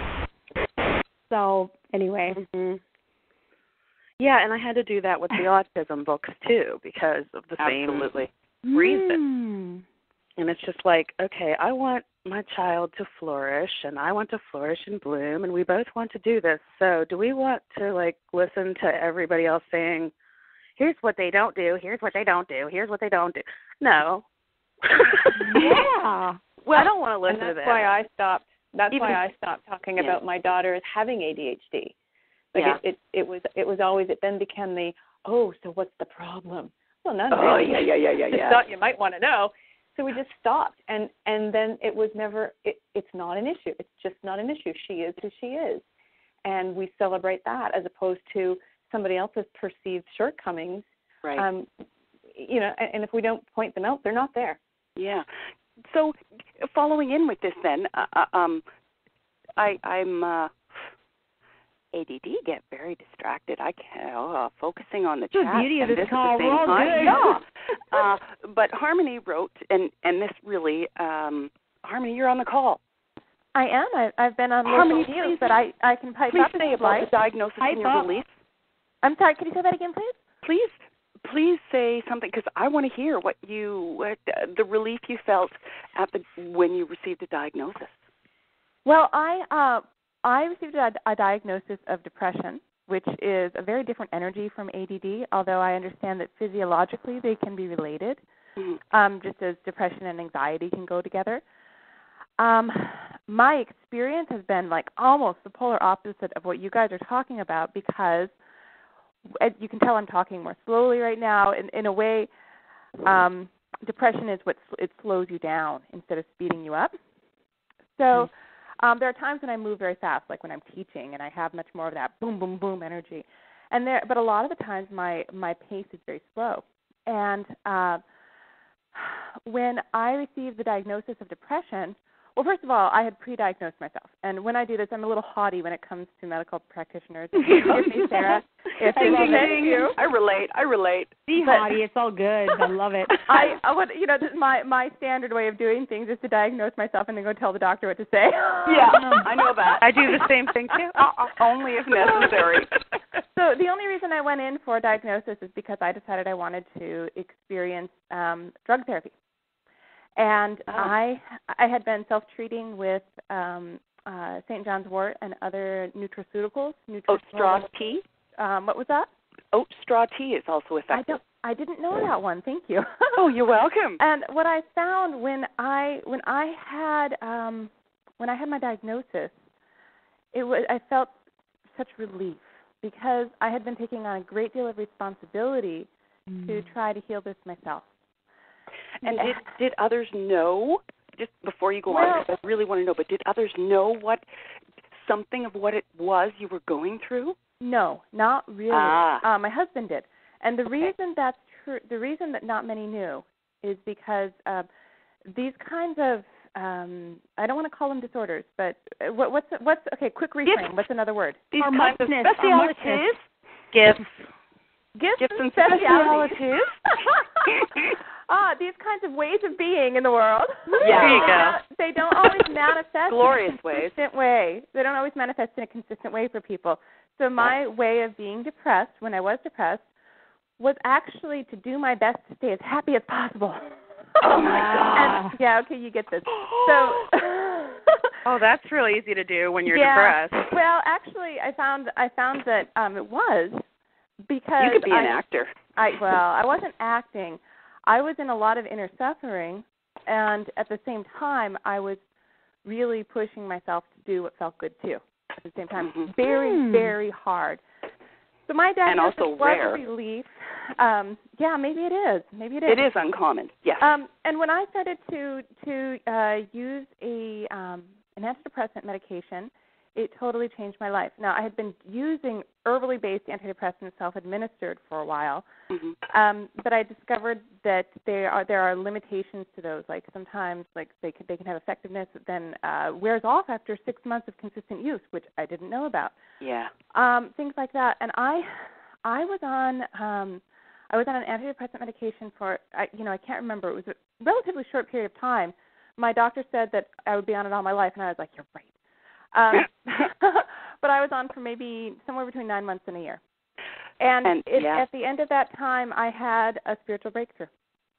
So, anyway. Mm-hmm. Yeah, and I had to do that with the autism books, too, because of the same reason. And it's just like, okay, I want my child to flourish, and I want to flourish and bloom, and we both want to do this. So do we want to, listen to everybody else saying, here's what they don't do, here's what they don't do, here's what they don't do? No. Yeah. Well, I don't want to listen to that. Why I stopped. That's why I stopped talking about my daughter as having ADHD. It was always, it then became the, so what's the problem? Well, none of it. Yeah. Just thought you might want to know. So we just stopped, and then it was never, it's not an issue. It's just not an issue. She is who she is. And we celebrate that as opposed to somebody else's perceived shortcomings. Right. And if we don't point them out, they're not there. Yeah. So following in with this then, I'm ADD get very distracted. I can't focusing on the chat. The beauty of this call. We're all good. Yeah. But Harmony wrote, and this really, Harmony, you're on the call. I am. I've been on Harmony, local news, but I can pipe please up say about the diagnosis in your release. I'm sorry. Can you say that again, please? Please say something, because I want to hear what the relief you felt when you received a diagnosis. Well, I I received a diagnosis of depression, which is a very different energy from ADD, although I understand that physiologically they can be related, just as depression and anxiety can go together. My experience has been like almost the polar opposite of what you guys are talking about, because as you can tell I'm talking more slowly right now. In a way, depression is it slows you down instead of speeding you up. So there are times when I move very fast, like when I'm teaching, and I have much more of that boom, boom, boom energy. But a lot of the times my pace is very slow. And when I received the diagnosis of depression, well, first of all, I had pre-diagnosed myself. And when I do this, I'm a little haughty when it comes to medical practitioners. Excuse me, Sarah. I relate. Be haughty. It's all good. I love it. My standard way of doing things is to diagnose myself and then go tell the doctor what to say. Yeah, I know that. I do the same thing, too. Only if necessary. So the only reason I went in for a diagnosis is because I decided I wanted to experience drug therapy. And I had been self-treating with St. John's wort and other nutraceuticals. Oat straw tea? What was that? Oat straw tea is also effective. I didn't know that one. Thank you. Oh, you're welcome. And what I found when I had my diagnosis, I felt such relief, because I had been taking on a great deal of responsibility to try to heal this myself. And did others know, just before you go on, because I really want to know, but did others know something of what it was you were going through? No, not really. My husband did. And the reason that's true, the reason that not many knew, is because these kinds of, I don't want to call them disorders, but what's okay, quick reframe, what's another word? These kinds of specialities. Gifts and specialities. These kinds of ways of being in the world. Yeah. There you go. They don't always manifest glorious in a consistent way. They don't always manifest in a consistent way for people. So my way of being depressed, when I was depressed, was actually to do my best to stay as happy as possible. Oh, my God. And, yeah, okay, you get this. So... Oh, that's really easy to do when you're depressed. Well, actually, I found that it was, because you could be an actor. I wasn't acting. I was in a lot of inner suffering, and at the same time, I was really pushing myself to do what felt good too. At the same time, very, very hard. So my diagnosis was rare. a relief. Yeah, maybe it is. It is uncommon. Yes. And when I started to use an antidepressant medication, it totally changed my life. Now, I had been using herbally based antidepressants self-administered for a while, but I discovered that there are limitations to those. Like sometimes, like they can have effectiveness that then wears off after 6 months of consistent use, which I didn't know about. Yeah. Things like that. And I was on an antidepressant medication for I can't remember. It was a relatively short period of time. My doctor said that I would be on it all my life, and I was like, you're right. But I was on for maybe somewhere between 9 months and a year. And at the end of that time, I had a spiritual breakthrough.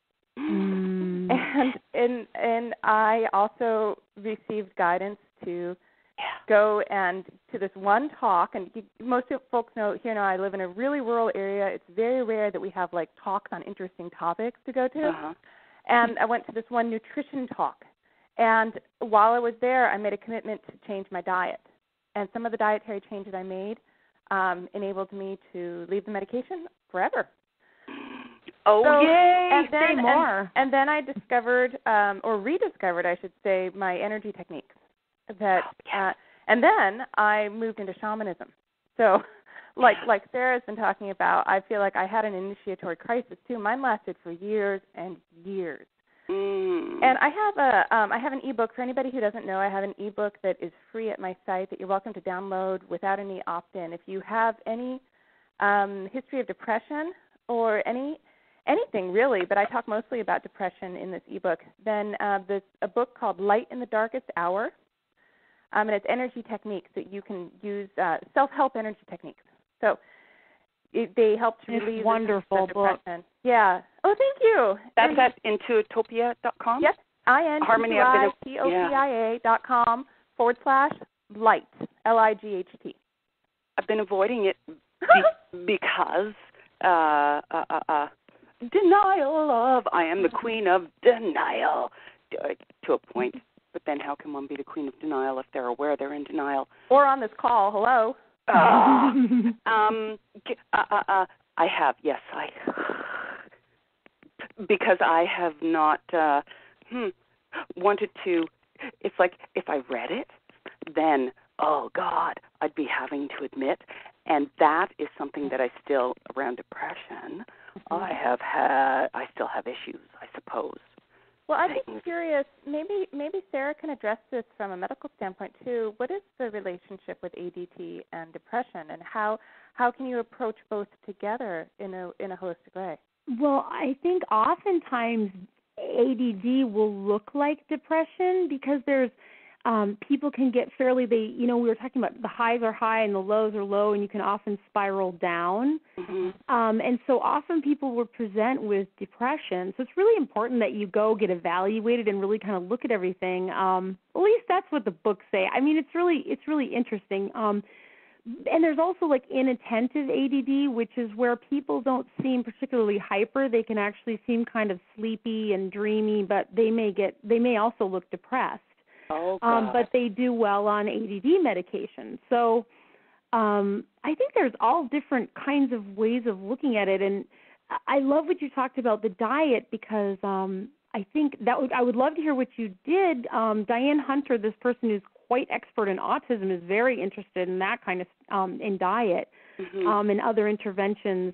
And I also received guidance to go and to this one talk. And most folks know I live in a really rural area. It's very rare that we have like talks on interesting topics to go to. And I went to this one nutrition talk. And while I was there, I made a commitment to change my diet. And some of the dietary changes I made enabled me to leave the medication forever. Oh, so, yay! And then, say more. And then I discovered, or rediscovered, I should say, my energy techniques. And then I moved into shamanism. So, like Sarah's been talking about, I feel like I had an initiatory crisis too. Mine lasted for years and years. And I have an ebook for anybody who doesn't know. I have an ebook that is free at my site that you're welcome to download without any opt-in. If you have any history of depression or anything really, but I talk mostly about depression in this ebook, then there's a book called Light in the Darkest Hour, and it's energy techniques that you can use, self-help energy techniques. So they help to relieve wonderful the depression. Yeah. Oh, thank you. That's at intuitopia.com? Yes, INTUITOPIA.com /light, Light. I've been avoiding it because denial of, I am the queen of denial to a point. But then how can one be the queen of denial if they're aware they're in denial? Or on this call, hello. I have, yes, because I have not wanted to. It's like if I read it, then, oh, God, I'd be having to admit. And that is something that I still, around depression, I still have issues, I suppose. Well, I'd be curious, maybe Sarah can address this from a medical standpoint, too. What is the relationship with ADT and depression, and how can you approach both together in a holistic way? Well, I think oftentimes ADD will look like depression because there's people can get fairly, we were talking about the highs are high and the lows are low, and you can often spiral down. Mm-hmm. And so often people will present with depression. So it's really important that you go get evaluated and really kind of look at everything. At least that's what the books say. I mean, it's really interesting. And there's also like inattentive ADD, which is where people don't seem particularly hyper. They can actually seem kind of sleepy and dreamy, but they may also look depressed. Oh, God. But they do well on ADD medication. So I think there's all different kinds of ways of looking at it. And I love what you talked about the diet because I think I would love to hear what you did. Diane Hunter, this person who's quite expert in autism, is very interested in that kind of in diet and other interventions.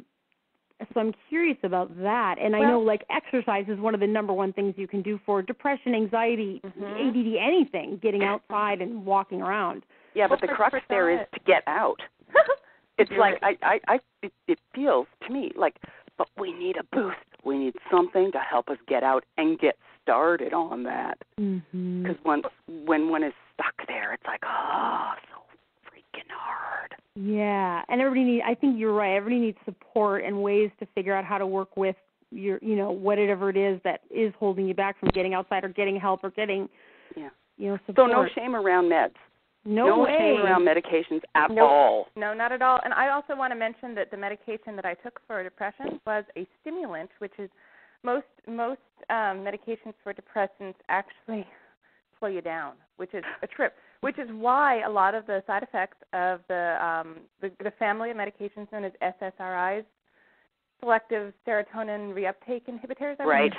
So I'm curious about that. And I know, like, exercise is one of the number one things you can do for depression, anxiety, ADD, anything, getting outside and walking around. Yeah, but the crux there is to get out. It's like, it feels to me like, but we need a boost. We need something to help us get out and get started on that. Because when one is stuck there, it's like, oh, so freaking hard. Yeah, and I think you're right. Everybody needs support and ways to figure out how to work with your, whatever it is that is holding you back from getting outside or getting help or getting, support. So no shame around meds. No way. Shame around medications at all. No, not at all. And I also want to mention that the medication that I took for depression was a stimulant, which is most medications for depressants actually slow you down, which is a trip. Which is why a lot of the side effects of the family of medications known as SSRIs, selective serotonin reuptake inhibitors. Right.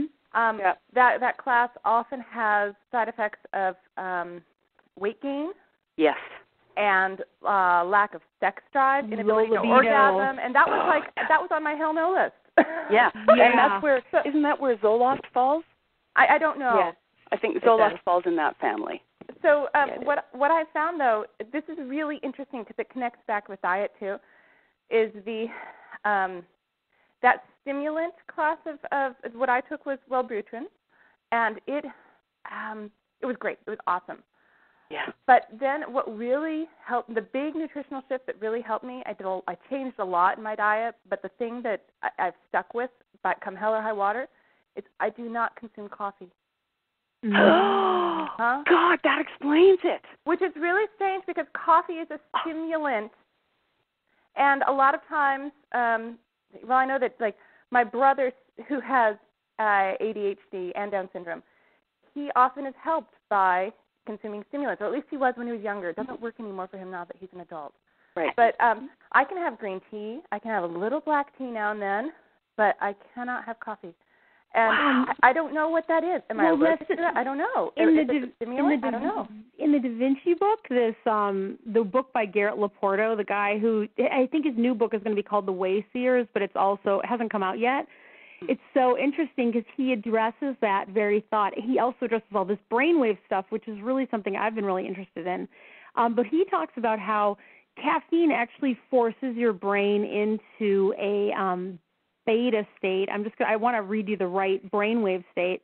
That class often has side effects of weight gain. Yes. And lack of sex drive, inability to orgasm, and that was on my hell no list. Yeah. And that's where isn't that where Zoloft falls? I don't know. Yeah. I think Zoloft falls in that family. So what I found, though, this is really interesting because it connects back with diet, too, is that stimulant class of what I took was Wellbutrin, and it was great. It was awesome. Yeah. But then what really helped, the big nutritional shift that really helped me, I changed a lot in my diet, but the thing that I've stuck with, but come hell or high water, is I do not consume coffee. God, that explains it. Which is really strange because coffee is a stimulant, and a lot of times, I know that like my brother who has ADHD and Down syndrome, he often is helped by consuming stimulants, or at least he was when he was younger. It doesn't work anymore for him now that he's an adult. Right. But I can have green tea. I can have a little black tea now and then, but I cannot have coffee. And I don't know what that is. Am I allergic to that? I don't know. I don't know. In the Da Vinci book, this the book by Garrett Laporto, the guy who I think his new book is going to be called The Wayseers, but it hasn't come out yet. It's so interesting because he addresses that very thought. He also addresses all this brainwave stuff, which is really something I've been really interested in. But he talks about how caffeine actually forces your brain into a beta state. I want to read you the right brainwave state.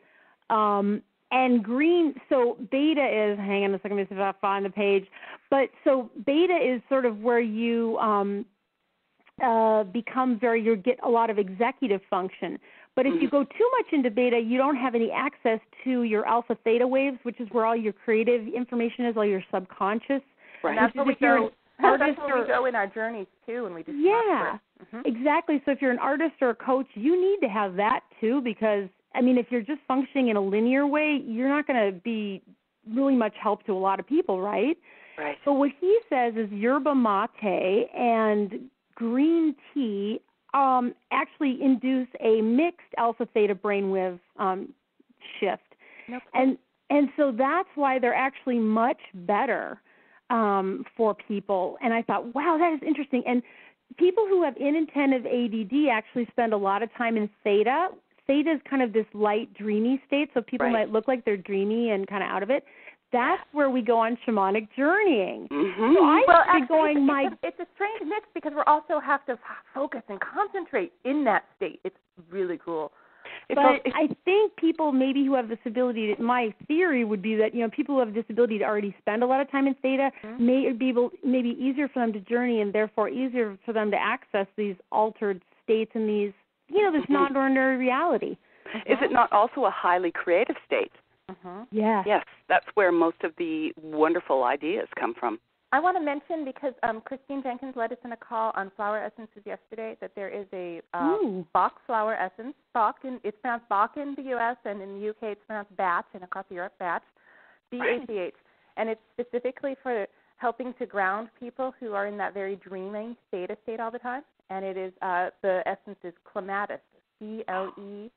And green, so beta is, hang on a second, let me see if I find the page. But so beta is sort of where you, become you get a lot of executive function. But if you go too much into beta, you don't have any access to your alpha theta waves, which is where all your creative information is, all your subconscious. Right. And that's where we go. That's where we go in our journeys too, when we just exactly. So if you're an artist or a coach, you need to have that too, because I mean, if you're just functioning in a linear way, you're not going to be really much help to a lot of people, right? Right. So what he says is yerba mate and green tea actually induce a mixed alpha theta brainwave shift, and so that's why they're actually much better for people. And I thought, wow, that is interesting. And people who have inattentive ADD actually spend a lot of time in theta. Theta is kind of this light, dreamy state, so people might look like they're dreamy and kind of out of it. That's where we go on shamanic journeying. Mm-hmm. So I actually, going it's a strange mix because we also have to focus and concentrate in that state. It's really cool. But I think people maybe who have this ability, my theory would be that, people who have this ability to already spend a lot of time in theta may be maybe easier for them to journey and therefore easier for them to access these altered states and these, this non-ordinary reality. Is it not also a highly creative state? Yeah. Yes, that's where most of the wonderful ideas come from. I want to mention, because Christine Jenkins led us in a call on flower essences yesterday, that there is a Bach flower essence. It's pronounced Bach in the U.S., and in the U.K. it's pronounced Batch, and across Europe, Batch, B-A-C-H. And it's specifically for helping to ground people who are in that very dreaming theta state all the time. And it is, the essence is clematis, C-L-E.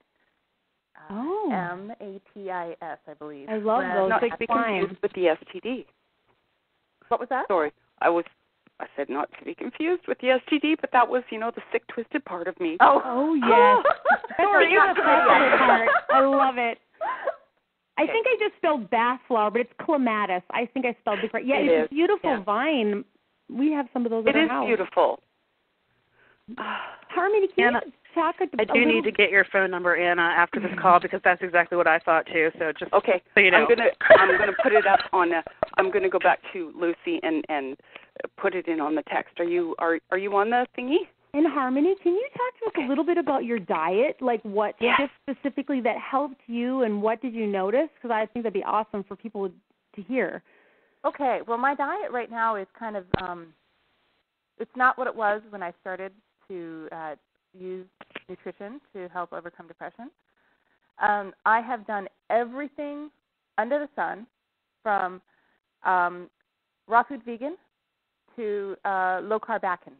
M-A-T-I-S, I believe. I love those. Not to be confused with the STD. What was that? Sorry, I said not to be confused with the STD, but that was, the sick, twisted part of me. Oh yes. Sorry, I love it. I think I just spelled bath flower, but it's clematis. I think I spelled it right. Yeah, it's a beautiful vine. We have some of those at our house. It is beautiful. Harmony, can you talk I do need to get your phone number, Anna, after this call, because that's exactly what I thought too. So just so you know. I'm gonna put it up on. I'm gonna go back to Lucy and put it in on the text. Are you on the thingy? And Harmony, can you talk to us a little bit about your diet? Like what just specifically that helped you, and what did you notice? Because I think that'd be awesome for people to hear. Okay. Well, my diet right now is kind of it's not what it was when I started to use nutrition to help overcome depression. I have done everything under the sun, from raw food vegan to low-carb Atkins.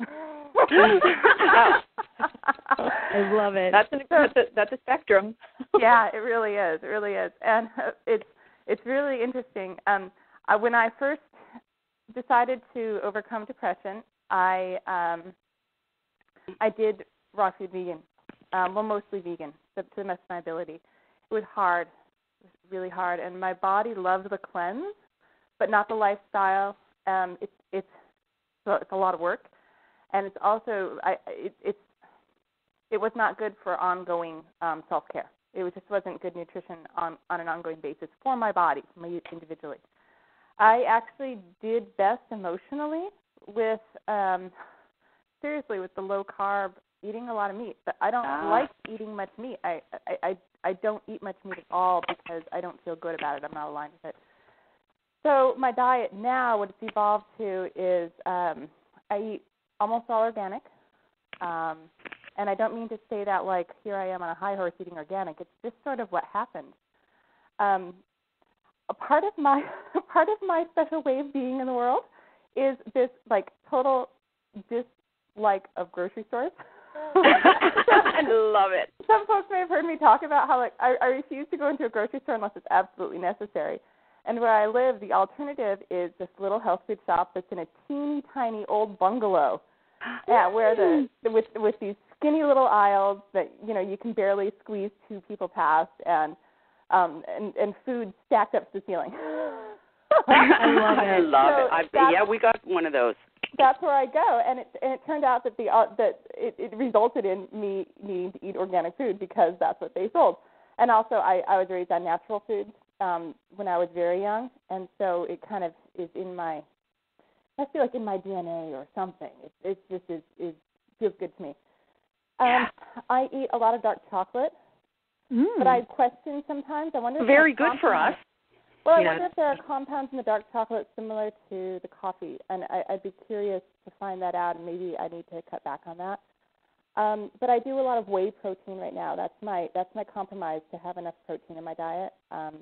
I love it. That's a spectrum. Yeah, it really is. It really is, and it's really interesting. When I first decided to overcome depression, I did raw food vegan, mostly vegan, to the best of my ability. It was hard. It was really hard, and my body loved the cleanse, but not the lifestyle. It's a lot of work, and it's also it was not good for ongoing self-care. It just wasn't good nutrition on an ongoing basis for my body, for me individually. I actually did best emotionally with with the low carb, eating a lot of meat, but I don't like eating much meat. I don't eat much meat at all because I don't feel good about it. I'm not aligned with it. So my diet now, what it's evolved to is I eat almost all organic, and I don't mean to say that like here I am on a high horse eating organic. It's just sort of what happened. A part of my special way of being in the world is this like total dislike of grocery stores. I love it. Some folks may have heard me talk about how like I refuse to go into a grocery store unless it's absolutely necessary. And where I live, the alternative is this little health food shop that's in a teeny tiny old bungalow. Yeah, where with these skinny little aisles that you can barely squeeze two people past, and food stacked up to the ceiling. I love it. We got one of those. That's where I go, and it turned out that it resulted in me needing to eat organic food because that's what they sold. And also, I was raised on natural foods when I was very young, and so it kind of is in my, I feel like in my DNA or something. It just is feels good to me. I eat a lot of dark chocolate, but I question sometimes. I wonder. Very good for us. Well, I wonder if there are compounds in the dark chocolate similar to the coffee, and I'd be curious to find that out, and maybe I need to cut back on that. But I do a lot of whey protein right now. That's my compromise, to have enough protein in my diet.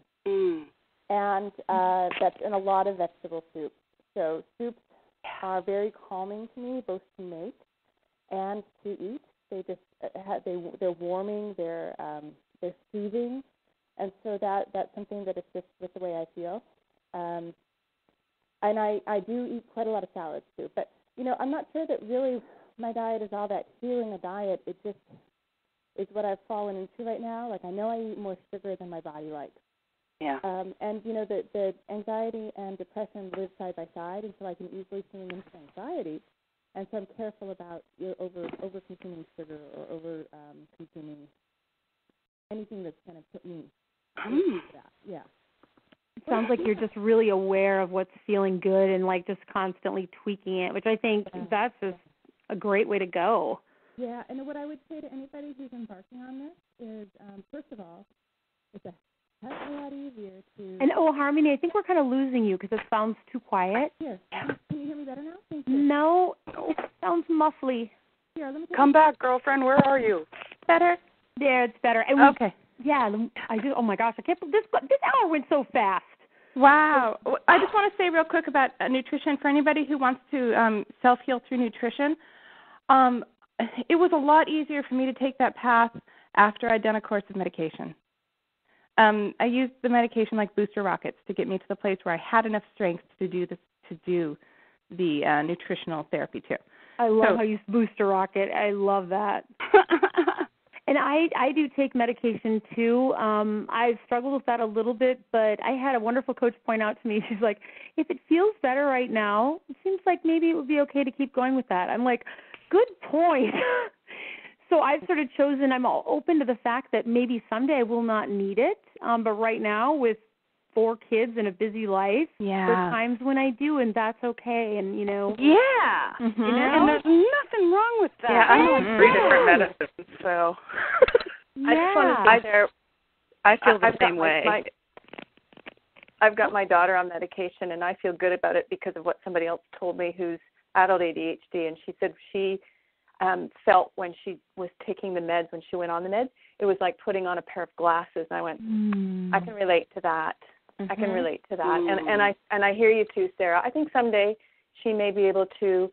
And that's in a lot of vegetable soups. So soups are very calming to me, both to make and to eat. They just they're warming, they're soothing. And so that's something that assists with the way I feel. And I do eat quite a lot of salads too. But, I'm not sure that really my diet is all that healing a diet. It just is what I've fallen into right now. Like, I know I eat more sugar than my body likes. Yeah. And, the anxiety and depression live side by side, and so I can easily turn into anxiety. And so I'm careful about over consuming sugar or over consuming anything that's going to put me that. Yeah. It sounds like you're just really aware of what's feeling good and like just constantly tweaking it, which I think that's just a great way to go. Yeah, and what I would say to anybody who's embarking on this is, first of all, it's a lot easier to... And Harmony, I think we're kind of losing you because it sounds too quiet. Here, can you hear me better now? Thank you. No, it sounds muffly. Here, let me come back, girlfriend. Where are you? Better? There, it's better. Okay. Yeah, I just, oh my gosh, I can't believe this hour went so fast. Wow. I just want to say real quick about nutrition for anybody who wants to self-heal through nutrition. It was a lot easier for me to take that path after I'd done a course of medication. I used the medication like booster rockets to get me to the place where I had enough strength to do the nutritional therapy too. I love how you use booster rocket. I love that. And I do take medication too. I've struggled with that a little bit, but I had a wonderful coach point out to me, she's like, if it feels better right now, it seems like maybe it would be okay to keep going with that. I'm like, good point. So I've sort of chosen, I'm all open to the fact that maybe someday I will not need it. But right now with 4 kids and a busy life, there's times when I do, and that's okay. And, Yeah. Mm-hmm. And there's nothing wrong with that. Yeah, I'm on 3 different medicines, so I just want to say there, I feel the same way. I've got my daughter on medication, and I feel good about it because of what somebody else told me who's adult ADHD, and she said she felt when she was taking the meds, when she went on the meds, it was like putting on a pair of glasses. And I went, I can relate to that. I can relate to that. And I hear you too, Sarah. I think someday she may be able to,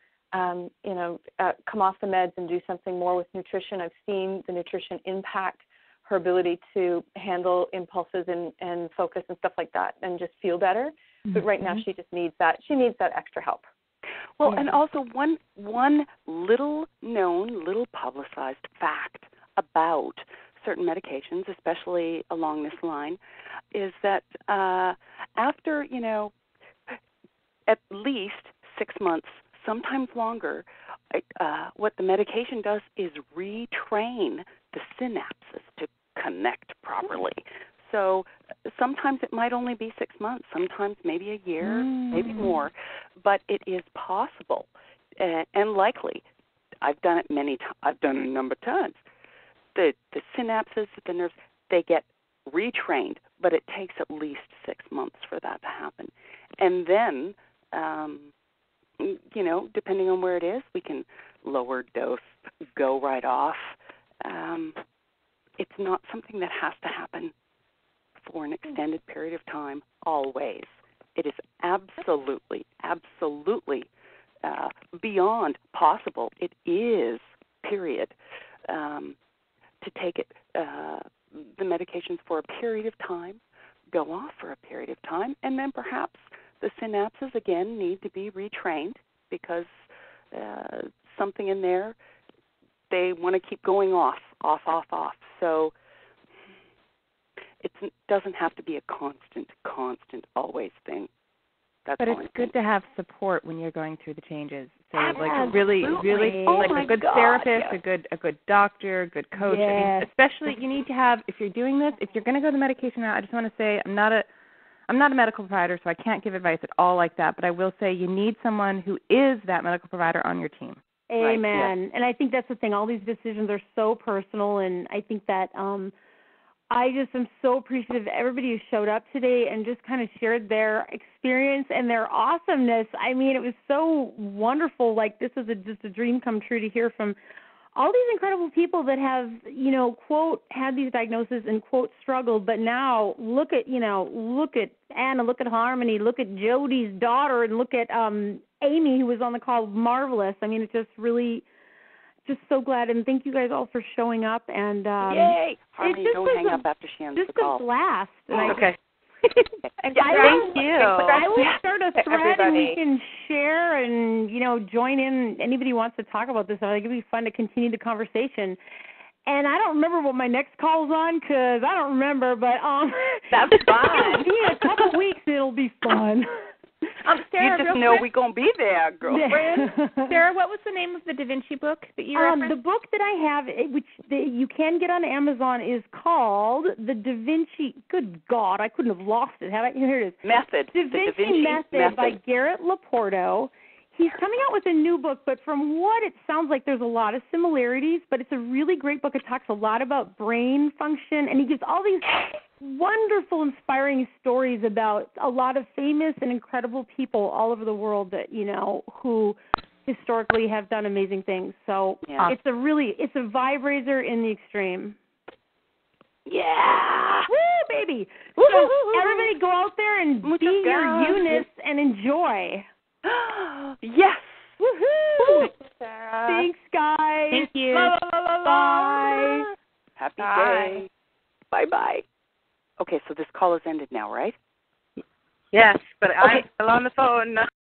come off the meds and do something more with nutrition. I've seen the nutrition impact her ability to handle impulses and focus and stuff like that, and just feel better. But right now she just needs that. She needs that extra help. Well, and also one little known, little publicized fact about certain medications, especially along this line, is that after, at least 6 months, sometimes longer, what the medication does is retrain the synapses to connect properly. So sometimes it might only be 6 months, sometimes maybe a year, maybe more, but it is possible and likely. I've done it many times. I've done it a number of times. The synapses, the nerves, they get retrained, but it takes at least 6 months for that to happen. And then, depending on where it is, we can lower dose, go right off. It's not something that has to happen for an extended period of time, always. It is absolutely beyond possible. It is, period, to take it, the medications for a period of time, go off for a period of time, and then perhaps the synapses, again, need to be retrained because something in there, they want to keep going off. So it doesn't have to be a constant, always thing. But it's good to have support when you're going through the changes. So Absolutely. really a good therapist, a good doctor, a good coach. Yes. I mean, especially you need to have, if you're doing this, if you're going to go the medication route, I just want to say I'm not a medical provider, so I can't give advice at all like that. But I will say you need someone who is that medical provider on your team. Amen. Right, yes. And I think that's the thing. All these decisions are so personal, and I think that I just am so appreciative of everybody who showed up today and just kind of shared their experience and their awesomeness. I mean, it was so wonderful. Like, this is just a dream come true to hear from all these incredible people that have, quote, had these diagnoses and, quote, struggled, but now look at Anna, look at Harmony, look at Jody's daughter, and look at Amy, who was on the call. Marvelous. I mean, it's just really just so glad, and thank you guys all for showing up. And yay! Harmony, don't hang up after she ends the call. Just a blast. Okay. Thank you. I will start a thread and we everybody. can share and, join in. Anybody who wants to talk about this, I think it would be fun to continue the conversation. And I don't remember what my next call's on because I don't remember, but that's fine. In a couple weeks, it'll be fun. Sarah, you just know we're going to be there, girlfriend. Sarah, what was the name of the Da Vinci book that you referenced? The book that I have, which you can get on Amazon, is called The Da Vinci. Good God, I couldn't have lost it. Here it is. Method. Da Vinci Method by Garrett Laporto. He's coming out with a new book, but from what it sounds like, there's a lot of similarities, but it's a really great book. It talks a lot about brain function, and he gives all these wonderful, inspiring stories about a lot of famous and incredible people all over the world that, who historically have done amazing things. So it's a vibrator in the extreme. Yeah. Woo, baby. So everybody go out there and be your Eunice and enjoy. Yes. Woohoo! Thanks, Sarah. Thanks, guys. Thank you. Bye. Happy Bye. day. Bye-bye. Okay, so this call has ended now, right? Yes, but I'm still on the phone.